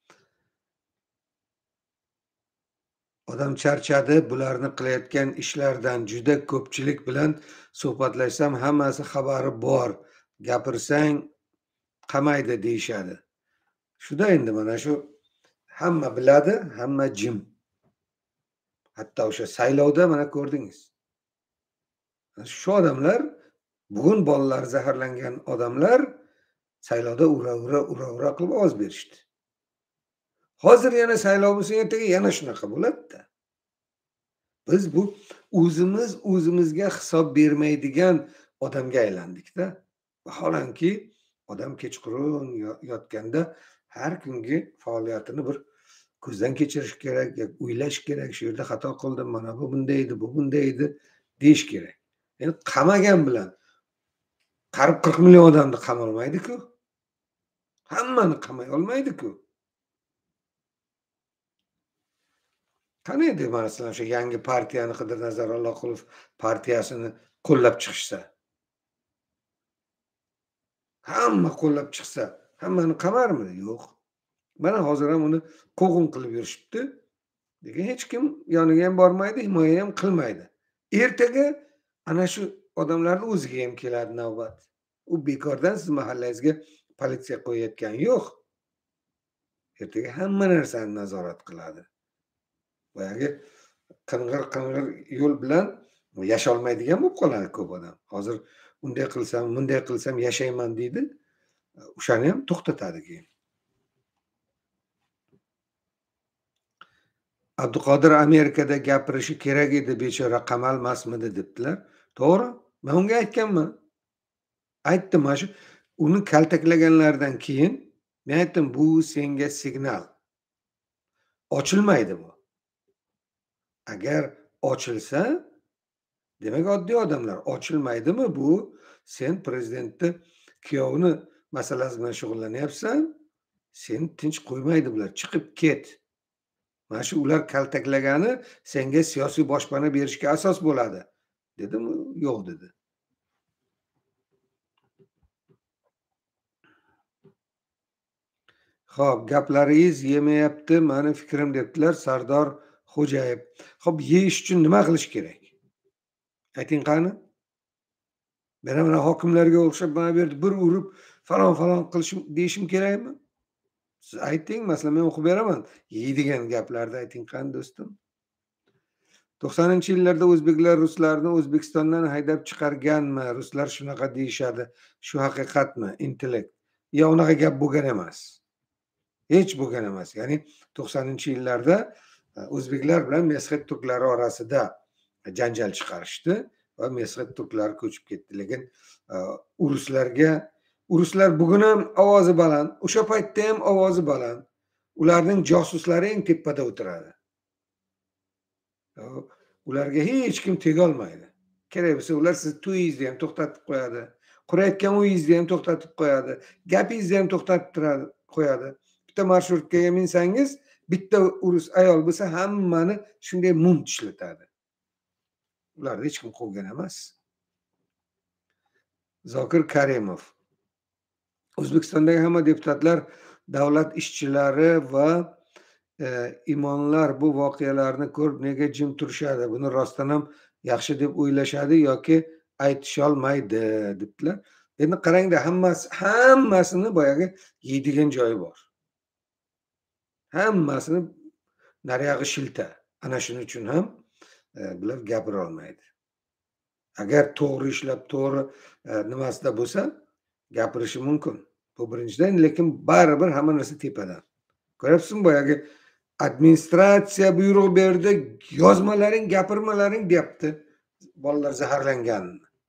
Odam charchadi, bularni qilayotgan ishlardan juda ko'pchilik bilan suhbatlashsam hammasi xabari bor. Gapirsang qamaydi deyishadi. Shuda endi mana shu hamma biladi, hamma jim. Hatto o'sha saylovda mana ko'rdingiz. Shu odamlar, bugun bolalar zaharlangan odamlar saylovda ura qilib ovoz berishdi. Hozir yana saylov bo'lsa, ertaga yana shunaqa bo'ladi-da. Biz bu o'zimizga hisob bermaydigan odamga aylandik-da. Vaholanki odam kechqurun yotganda har kungi faoliyatini bir ko'zdan kechirish kerak, o'ylash kerak, shu yerda xato qildim, mana bu bunday edi, bu bunday edi deyish kerak. Endi qamagan bilan 40 million odamni qamalmaydi-ku. Hammani qamay olmaydi-ku. Qani edi masalan shu yangi partiyani Qidir Nazar Alloqulov partiyasini qo'llab chiqishsa. Hamma qo'llab chiqsa, hammani qamarmidi? Yo'q. Mana hozir ham uni quvg'in qilib yurishibdi. Lekin hech kim yoniga ham bormaydi, himoya ham qilmaydi. Ertaga ana shu odamlarning o'ziga ham keladi navbat. U bekordan siz mahallangizga politsiya qo'yayotgani yo'q. Ertaga hamma narsani nazorat qiladi. Boyagi qing'ir yo'l bilan yasholmaydigan bo'lib qoladi ko'p odam. Hozir unday qilsam, bunday qilsam yashayman deydi. O'shani ham to'xtatadi keyin. Abduqodir Amerikada gapirishi kerak edi, bechora qamalmasmidi debdilar. To'g'ri, men unga aytganman. Aytdim, mana shu uni kaltaklaganlardan keyin men aytdim, bu senga signal. Ochilmaydi bu. Agar ochilsa, demak oddiy odamlar, ochilmaydimi bu? Sen prezidentni kuyovini masalasi bilan shug'ullanyapsan, sen tinch qo'ymaydi bular, chiqib ket. Mana shu ular kaltaklagani senga siyosiy boshpana berishga asos bo'ladi. Dedim, yo'q dedi. Xo'p, gaplaringiz yemayapti, meni fikrim debdilar Sardor Xo'jayev. Xo'p, yeyish uchun nima qilish kerak? Ayting qani? Men mana hokimlarga o'xshab mana bu yerda bir urib falon qilishim deyishim kerakmi? Siz ayting, masalan men o'qib beraman. Yeydigan gaplarni ayting qani do'stim. 90-yillarda o'zbeklar ruslarni O'zbekistondan haydab chiqarganmi? Ruslar shunaqa deyishadi. Shu haqiqatmi? Intellekt. Yo, unaqa gap bo'lgan emas. Hech bo'lgan emas. Ya'ni 90-yillarda o'zbeklar bilan mesxet turklari orasida janjal chiqarishdi va mesxet turklari ko'chib ketdi. Lekin uruslar bugun ham ovozi baland, o'sha paytda ham ovozi baland. Ularning josuslari eng tepada o'tiradi. Ularga hech kim tega olmaydi. Kerak bo'lsa ular siz to'yingizni ham to'xtatib qo'yadi. Qurayotgan uyingizni ham to'xtatib qo'yadi. Gapingizni ham to'xtatib qo'yadi. Bitta marshrutkaga minsangiz, bitta urus ayol bo'lsa hammani shunday mum tishlatadi. Ularni hech kim quvgan emas. Zokir Karimov. O'zbekistondagi hamma deputatlar, davlat ishchilari va imonlar bu voqealarni ko'rib nega jim turishadi? Buni rostdan ham yaxshi deb o'ylashadi yoki aytisholmaydi debdilar. Endi qarangda, hammasini boyagi yeydigan joyi bor. Hammasini nariyog'i shilta. Ana shuning uchun ham bular gapira olmaydi. Agar to'g'ri ishlab, to'g'ri nimasida bo'lsa, gapirishi mumkin. Bu birinchidan, lekin baribir hamma narsa tepadan. Ko'ryapsizmi, boyagi administratsiya buyruq berdi, yozmalaring, gapirmalaring deyapti. Bolalar zaharlangan.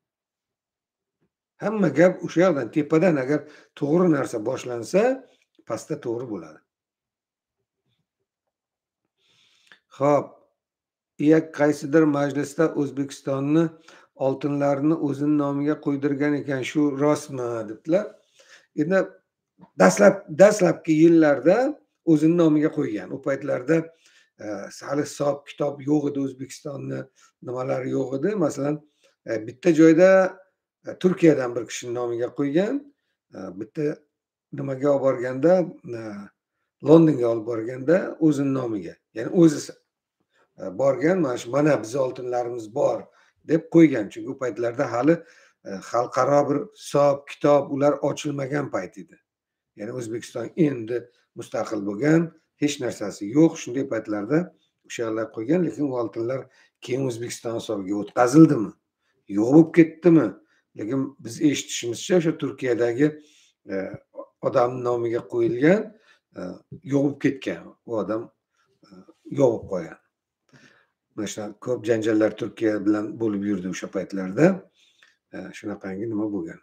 Hamma gap o'sha yoqdan, tepadan. Agar to'g'ri narsa boshlansa, pastda to'g'ri bo'ladi. Xo'p, qaysidir majlisda O'zbekistonni oltinlarini o'zini nomiga qo'ydirgan ekan, shu rostmi debdilar. Endi dastlabki yillarda o'zini nomiga qo'ygan. U paytlarda hali hisob-kitob yo'q edi, O'zbekistonni nimalari yo'q edi. Masalan, bitta joyda Turkiyadan bir kishini nomiga qo'ygan. Bitta nimaga olib borganda, Londonga olib borganda o'zini nomiga, ya'ni o'zi borgan, mana bizni oltinlarimiz bor deb qo'ygan. Chunki u paytlarda hali xalqaro bir hisob-kitob ular ochilmagan payt edi. Ya'ni O'zbekiston endi mustaqil bo'lgan, hech narsasi yo'q. Shunday paytlarda o'sha yerlar qo'ygan, lekin u oltinlar keyin O'zbekiston hisobiga o'tkazildimi? Yo'q bo'lib ketdimi? Lekin biz eshitishimizcha o'sha Turkiyadagi odamning nomiga qo'yilgan, yo'q bo'lib ketgan. U odam yo'q bo'lib qolgan. Mana shunaqa ko'p janjallar Turkiya bilan bo'lib yurdi o'sha paytlarda. Shunaqangi nima bo'lgan.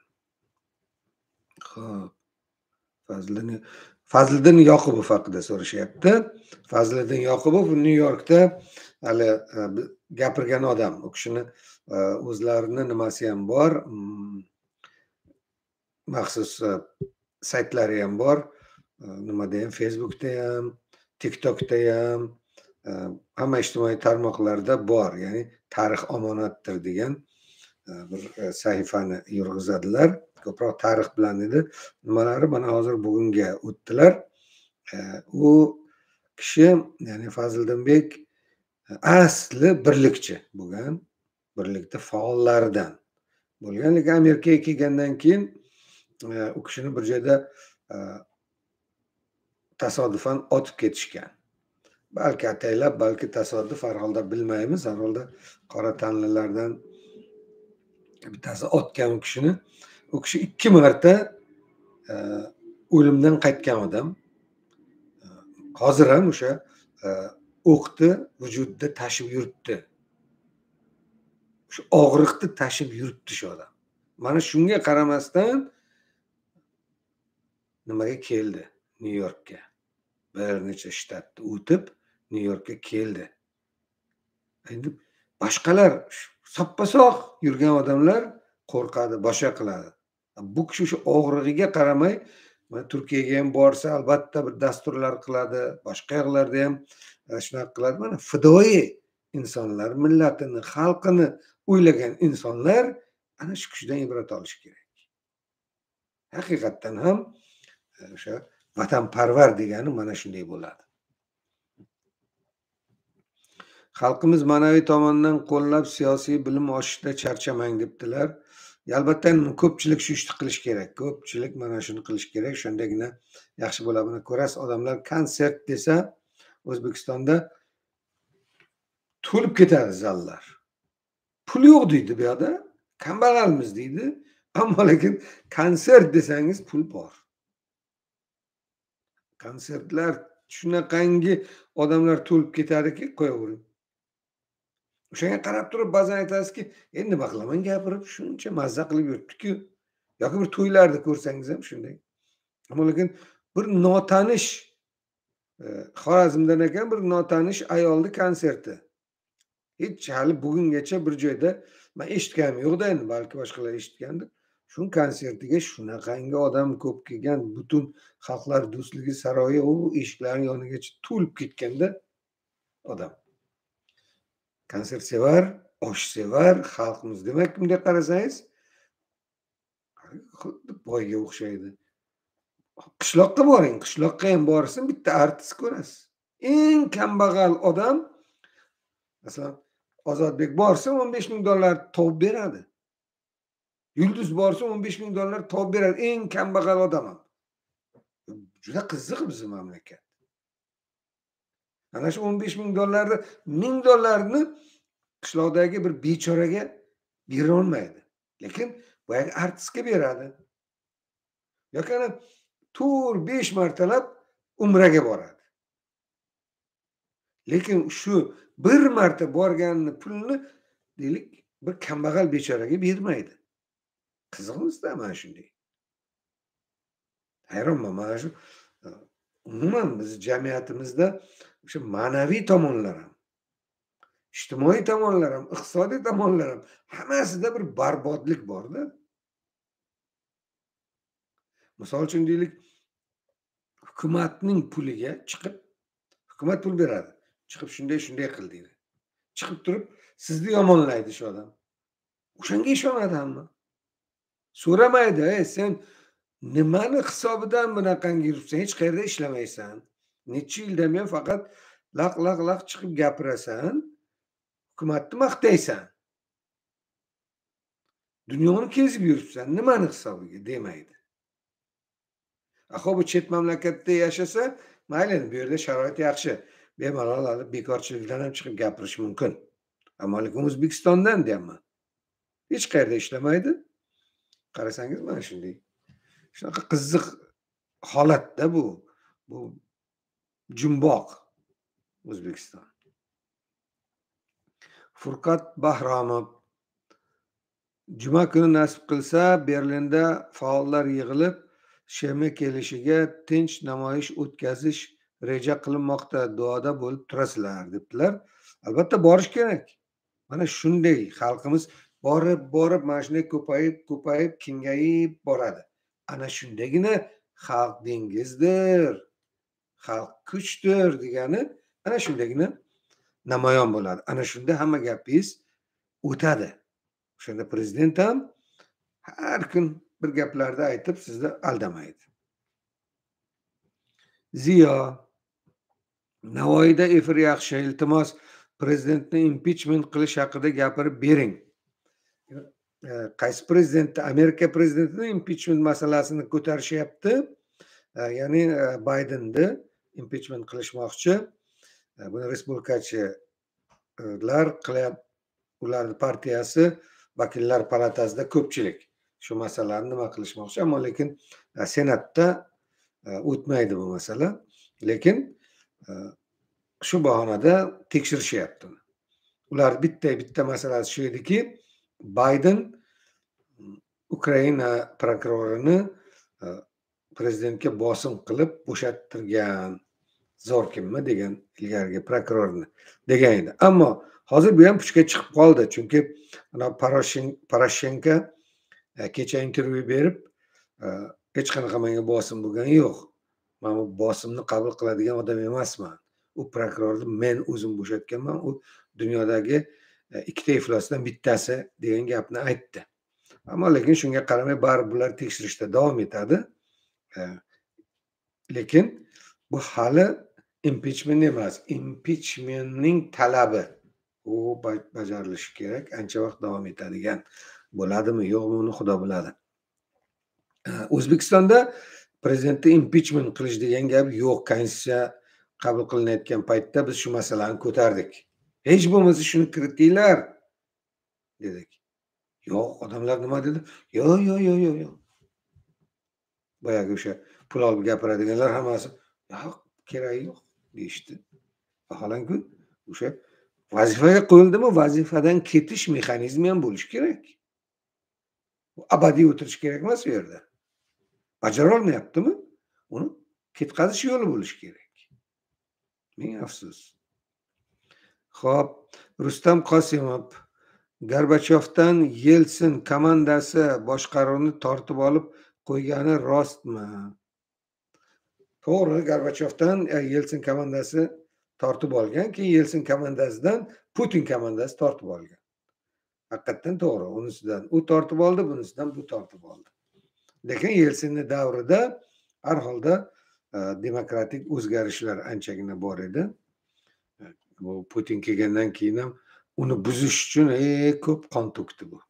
Xo'p. Fazliddin Yoqubov haqida so'rashyapti. Fazliddin Yoqubov Nyu-Yorkda hali gapirgan odam. U kishini o'zlarini nimasi ham bor, maxsus saytlari ham bor. Nimada ham, Facebookda ham, TikTokda ham, hamma ijtimoiy tarmoqlarda bor. Ya'ni Tarix omonatdir degan bir sahifani yurg'izadilar. Ko'proq tarix bilan edi. Nimalari mana hozir bugunga o'tdilar. U kishi, ya'ni Fazliddinbek asli birlikchi bo'lgan, birlikda faollaridan bo'lgan. Lekin Amerikaga kelgandan keyin u kishini bir joyda tasodifan otib ketishgan. Balki ataylab, balki tasodif, har holda bilmaymiz. Har holda qora tanlilardan bittasi otgan u kishini. U kishi 2 marta o'limdan qaytgan odam. Hozir ham o'sha o'qni vujudida tashib yuribdi. Shu og'riqni tashib yuribdi shu odam. Mana shunga qaramasdan nimaga keldi? Nyu-Yorkka. Bir necha shtatni o'tib Nyu-Yorkka keldi. Endi boshqalar soppa-sog' yurgan odamlar qo'rqadi, boshqa qiladi. Bu kishi shu og'rig'iga qaramay, mana Turkiyaga ham borsa albatta bir dasturlar qiladi, boshqa yerlarda ham shunaqa qiladi. Mana fidoyi insonlar, millatini, xalqini o'ylagan insonlar ana shu kishidan ibrat olish kerak. Haqiqatdan ham o'sha vatanparvar degani mana shunday bo'ladi. Xalqimiz ma'naviy tomondan qo'llab siyosiy bilim oshishda charchamang debdilar. Albatta ko'pchilik shu ishni qilish kerak. Ko'pchilik mana shuni qilish kerak. Shundagina yaxshi bo'ladi. Buni ko'rasiz, odamlar konsert desa O'zbekistonda to'lib ketadi zallar. Pul yo'q deydi bu yerda. Kambag'almiz deydi. Ammo lekin konsert desangiz pul bor. Konsertlar shunaqangi odamlar to'lib ketadiki, qo'yavering. O'shanga qarab turib ba'zan aytasizki, endi nima qilaman gapirib, shuncha mazza qilib yuribdi-ku. Yoki bir to'ylarni ko'rsangiz ham shunday. Ammo lekin bir notanish Xorazmdan ekan, bir notanish ayolning konserti. Hech hali bugungacha bir joyda men eshitganim yo'q-da, endi balki boshqalar eshitgandir. Shu konsertiga shunaqangi odam ko'p kelgan, butun xalqlar do'stligi saroyi u eshiklarning yonigacha to'lib ketganda odam. Konsert sevar, osh sevar xalqimiz. Demak, bunday qarasangiz, xuddi boyga o'xshaydi. Qishloqqa boring, qishloqqa ham borsin, bitta artist ko'rasiz. Eng kambag'al odam, masalan, Ozodbek borsa $15,000 topib beradi. Yulduz borsa $15,000 topib beradi. Eng kambag'al odam ham. Juda qiziq bizning mamlakat. Ana shu $15,000 $1,000ni qishloqdagi bir bechoraga bera olmaydi. Lekin boyagi artistga beradi. Yoki ana 4-5 martalab umraga boradi. Lekin shu bir marta borganini pulni deylik bir kambag'al bechoraga bermaydi. Qiziqmizda mana shunday. Hayronman mana shu umuman biz jamiyatimizda o'sha ma'naviy tomonlar ham ijtimoiy tomonlar ham, iqtisodiy tomonlar ham hammasida bir barbodlik borda. Misol uchun deylik, hukumatning puliga chiqib, hukumat pul beradi. Chiqib shunday qil deydi. Chiqib turib sizni yomonlaydi shu odam. O'shanga ishonadi hamma. So'ramaydi, sen nimani hisobidan bunaqangi yuribsan, hech qayerda ishlamaysan. Necha yildan buyon faqat laq chiqib gapirasan, hukumatni maqtaysan. Dunyoni kezib yuribsan, nimani hisobiga demaydi. Bu chet mamlakatda yashasa, mayli, bu yerda sharoit yaxshi. Bemalol bekorchilikdan ham chiqib gapirish mumkin. Ammo lekin O'zbekistondan deyapman. Hech qayerda ishlamaydi. Qarasangiz mana shunday. Shunaqa qiziq holatda bu. Bu jumboq O'zbekiston. Furqat Bahromov: juma kuni nasib qilsa Berlinda faollar yig'ilib, SHM kelishiga tinch namoyish o'tkazish reja qilinmoqda. Duoda bo'lib turasizlar, debdilar. Albatta borish kerak. Mana shunday xalqimiz borib mana shunday ko'payib kengayib boradi. Ana shundagina xalq dengizdir, xalq kuchdir degani ana shundagina namoyon bo'ladi. Ana shunda hamma gapingiz o'tadi. O'shanda prezident ham har kun bir gaplarda aytib sizni aldamaydi. Ziyo: Navoiyda efir yaxshi, iltimos prezidentni impichment qilish haqida gapirib bering. Qaysi prezidentni? Amerika prezidentini impichment masalasini ko'tarishyapti. Ya'ni Baydenni impichment qilishmoqchi. Buni respublikachilar qilyapti. Ularning partiyasi vakillar palatasida ko'pchilik shu masalani nima qilishmoqchi, ammo lekin senatda o'tmaydi bu masala. Lekin shu bahonada tekshirishyapti. Ular bitta masalasi shu ediki, Bayden Ukraina prokurorini prezidentga bosim qilib bo'shattirgan. Zorkinmi degan ilgarigi prokurorni degan edi. Ammo hozir bu ham puchga chiqib qoldi. Chunki Poroshenko kecha intervyu berib, hech qanaqa menga bosim bo'lgani yo'q. Men bu bosimni qabul qiladigan odam emasman. U prokurorni men o'zim bo'shatganman. U dunyodagi ikkita iflosdan bittasi degan gapni aytdi. Ammo lekin shunga qaramay baribir bular tekshirishda davom etadi. Lekin bu hali impichment emas. Impichmentning talabi u bajarilishi kerak. Ancha vaqt davom etadigan bo'ladimi, yo'qmi, uni Xudo biladi. O'zbekistonda prezidentni impichment qilish degan gap yo'q. Konstitutsiya qabul qilinayotgan paytda biz shu masalani ko'tardik. Hech bo'lmasa shuni kiritinglar dedik. Yo'q, odamlar nima dedi? Yo'q. Boyagi o'sha pul olib gapiradiganlar hammasi yo'q, keragi yo'q deyishdi. Vaholanki o'sha vazifaga qo'yildimi, vazifadan ketish mexanizmi ham bo'lishi kerak. Abadiy o'tirish kerak emas u yerda. Bajara olmayaptimi? Uni ketqazish yo'li bo'lishi kerak. Ming afsus. Xo'p, Rustam Qosimov: Gorbachyovdan Yelsin komandasi boshqaruvni tortib olib qo'ygani rostmi? To'g'ri, Gorbachyovdan Yelsin komandasi tortib olgan, keyin Yelsin komandasidan Putin komandasi tortib olgan. Haqiqatan to'g'ri, unisidan u tortib oldi, bunisidan bu tortib oldi. Lekin Yelsinning davrida har holda demokratik o'zgarishlar anchagina bor edi. Bu Putin kelgandan keyin ham uni buzish uchun ko'p qon to'kdi bu.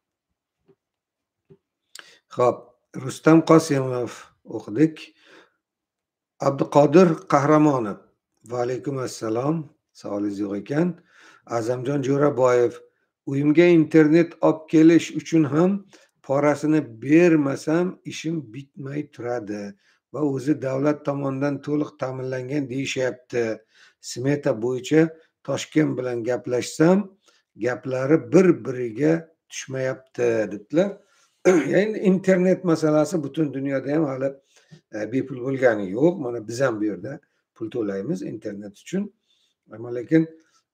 Xo'p, Rustam Qosimov o'qidik. Abduqodir Qahramonov: Va alaykum assalom. Savolingiz yo'q ekan. Azamjon Jo'raboyev: uyimga internet olib kelish uchun ham porasini bermasam ishim bitmay turadi va o'zi davlat tomonidan to'liq ta'minlangan deyishyapti. Smeta bo'yicha Toshkent bilan gaplashsam gaplari bir-biriga tushmayapti debdilar. Ya'ni internet masalasi butun dunyoda ham hali bepul bo'lgani yo'q. Mana biz ham bu yerda pul to'laymiz internet uchun. Ammo lekin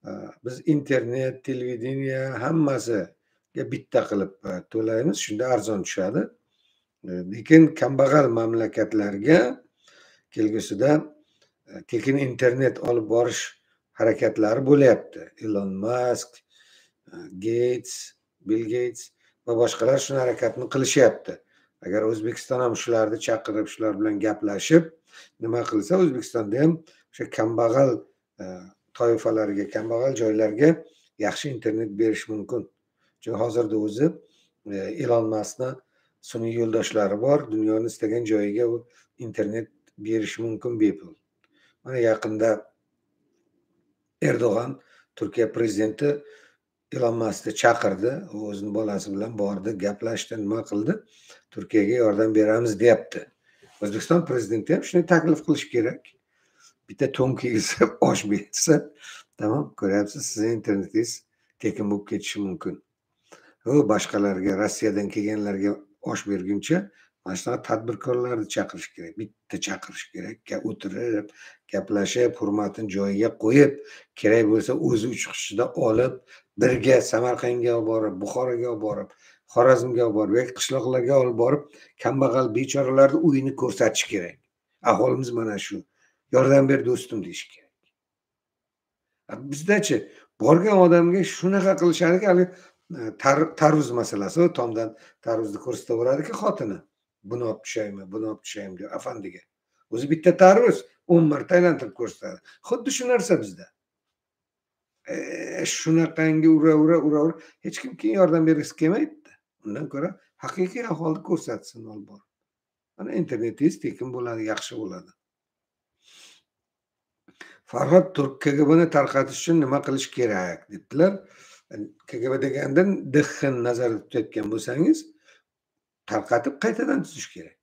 biz internet, televideniya hammasiga bitta qilib to'laymiz, shunda arzon tushadi. Lekin kambag'al mamlakatlarga kelgusida tekin internet olib borish harakatlari bo'lyapti. Elon Musk, Gates, Bill Gates va boshqalar shuni harakatni qilishyapti. Agar O'zbekiston ham shularni chaqirib, shular bilan gaplashib, nima qilsa, O'zbekistonda ham o'sha kambag'al toifalarga, kambag'al joylarga yaxshi internet berish mumkin. Chunki hozirda o'zi Elon Muskni sun'iy yo'ldoshlari bor, dunyoning istagan joyiga u internet berish mumkin bepul. Mana yaqinda Erdo'g'an, Turkiya prezidenti Elon Muskni chaqirdi, u o'zining bolasi bilan bordi, gaplashdi, nima qildi? Turkiyaga yordam beramiz deyapti. O'zbekiston prezidenti ham shuni taklif qilish kerak. Bitta to'n kiygizsa, osh bersa, tamom, ko'ryapsiz, sizning internetingiz tekin bo'lib ketishi mumkin. U boshqalarga, Rossiyadan kelganlarga osh berguncha, mana shunaqa tadbirkorlarni chaqirish kerak. Bitta chaqirish kerak, o'tirib, gaplashib, hurmatini joyiga qo'yib, kerak bo'lsa o'zi uchqishida olib, birga Samarqandga olib borib, Buxoroga olib borib, Xorazmga olib borib, yoki qishloqlarga olib borib, kambag'al bechoralarni uyini ko'rsatish kerak. Aholimiz mana shu. Yordam ber do'stim deyish kerak. Bizdachi borgan odamga shunaqa qilishadiki, hali tarvuz masalasi, tomdan tarvuzni ko'rsataveradi-ki xotini. Buni olib tushaymi, buni olib tushaymi deb afandiga. O'zi bitta tarvuz 10 marta aylantirib ko'rsatadi. Xuddi shu narsa bizda. Shunaqangi ura hech kim keyin yordam bergisi kelmaydi. Undan ko'ra haqiqiy ahvolni ko'rsatsin olib borib. Mana internetingiz tekin bo'ladi, yaxshi bo'ladi. Farhod Turk KGBni tarqatish uchun nima qilish kerak debdilar. KGB degandan DXni nazarda tutayotgan bo'lsangiz, tarqatib qaytadan tuzish kerak.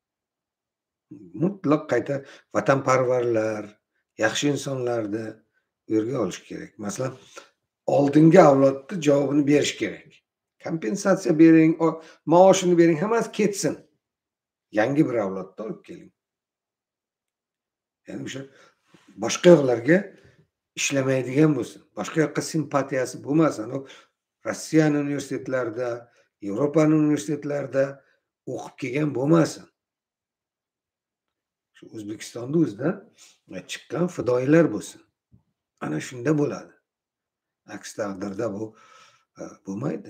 Mutlaq qayta vatanparvarlar, yaxshi insonlarni u yerga olish kerak. Masalan, oldingi avlodni javobini berish kerak. Kompensatsiya bering, maoshini bering, hammasi ketsin. Yangi bir avlodni olib keling. Ya'ni o'sha boshqa yoqlarga ishlamaydigan bo'lsin. Boshqa yoqqa simpatiyasi bo'lmasin. U Rossiyaning universitetlarida, Yevropaning universitetlarida o'qib kelgan bo'lmasin. Shu O'zbekistonda o'zidan chiqqan fidoyilar bo'lsin. Ana shunda bo'ladi. Aks taqdirda bu bo'lmaydi.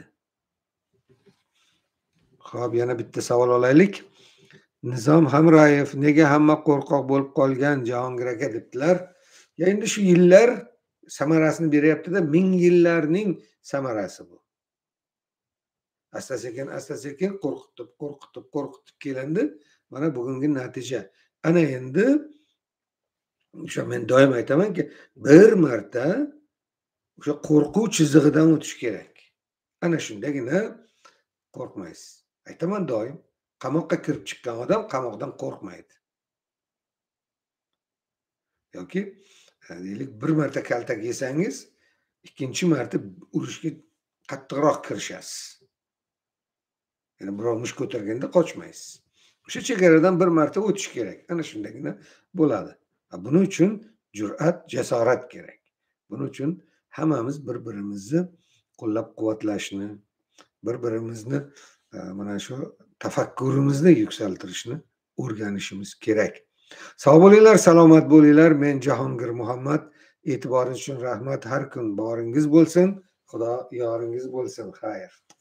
Xo'p, yana bitta savol olaylik. Nizom Hamrayev nega hamma qo'rqoq bo'lib qolgan Jahongir aka debdilar. Ya endi shu yillar samarasini beryapti-da, 1000 yillarning samarasi bu. Asta-sekin qo'rqitib kelindi. Mana bugungi natija. Ana endi o'sha men doim aytamanki, bir marta o'sha qo'rquv chizig'idan o'tish kerak. Ana shundagina qo'rqmaysiz. Aytaman doim, qamoqqa kirib chiqqan odam qamoqdan qo'rqmaydi. Yoki deylik, bir marta kaltak yesangiz, ikkinchi marta urushga qattiqroq kirishasiz. Ya'ni birov mush ko'targanda qochmaysiz. O'sha chegaradan bir marta o'tish kerak. Ana shundagina bo'ladi. Buning uchun jur'at, jasorat kerak. Buning uchun hammamiz bir-birimizni qo'llab-quvvatlashni, bir-birimizni mana shu tafakkurimizni yuksaltirishni o'rganishimiz kerak. Sog' bo'linglar, salomat bo'linglar. Men Jahongir Muhammad. E'tiboringiz uchun rahmat. Har kun boringiz bo'lsin. Xudo yoringiz bo'lsin. Xayr.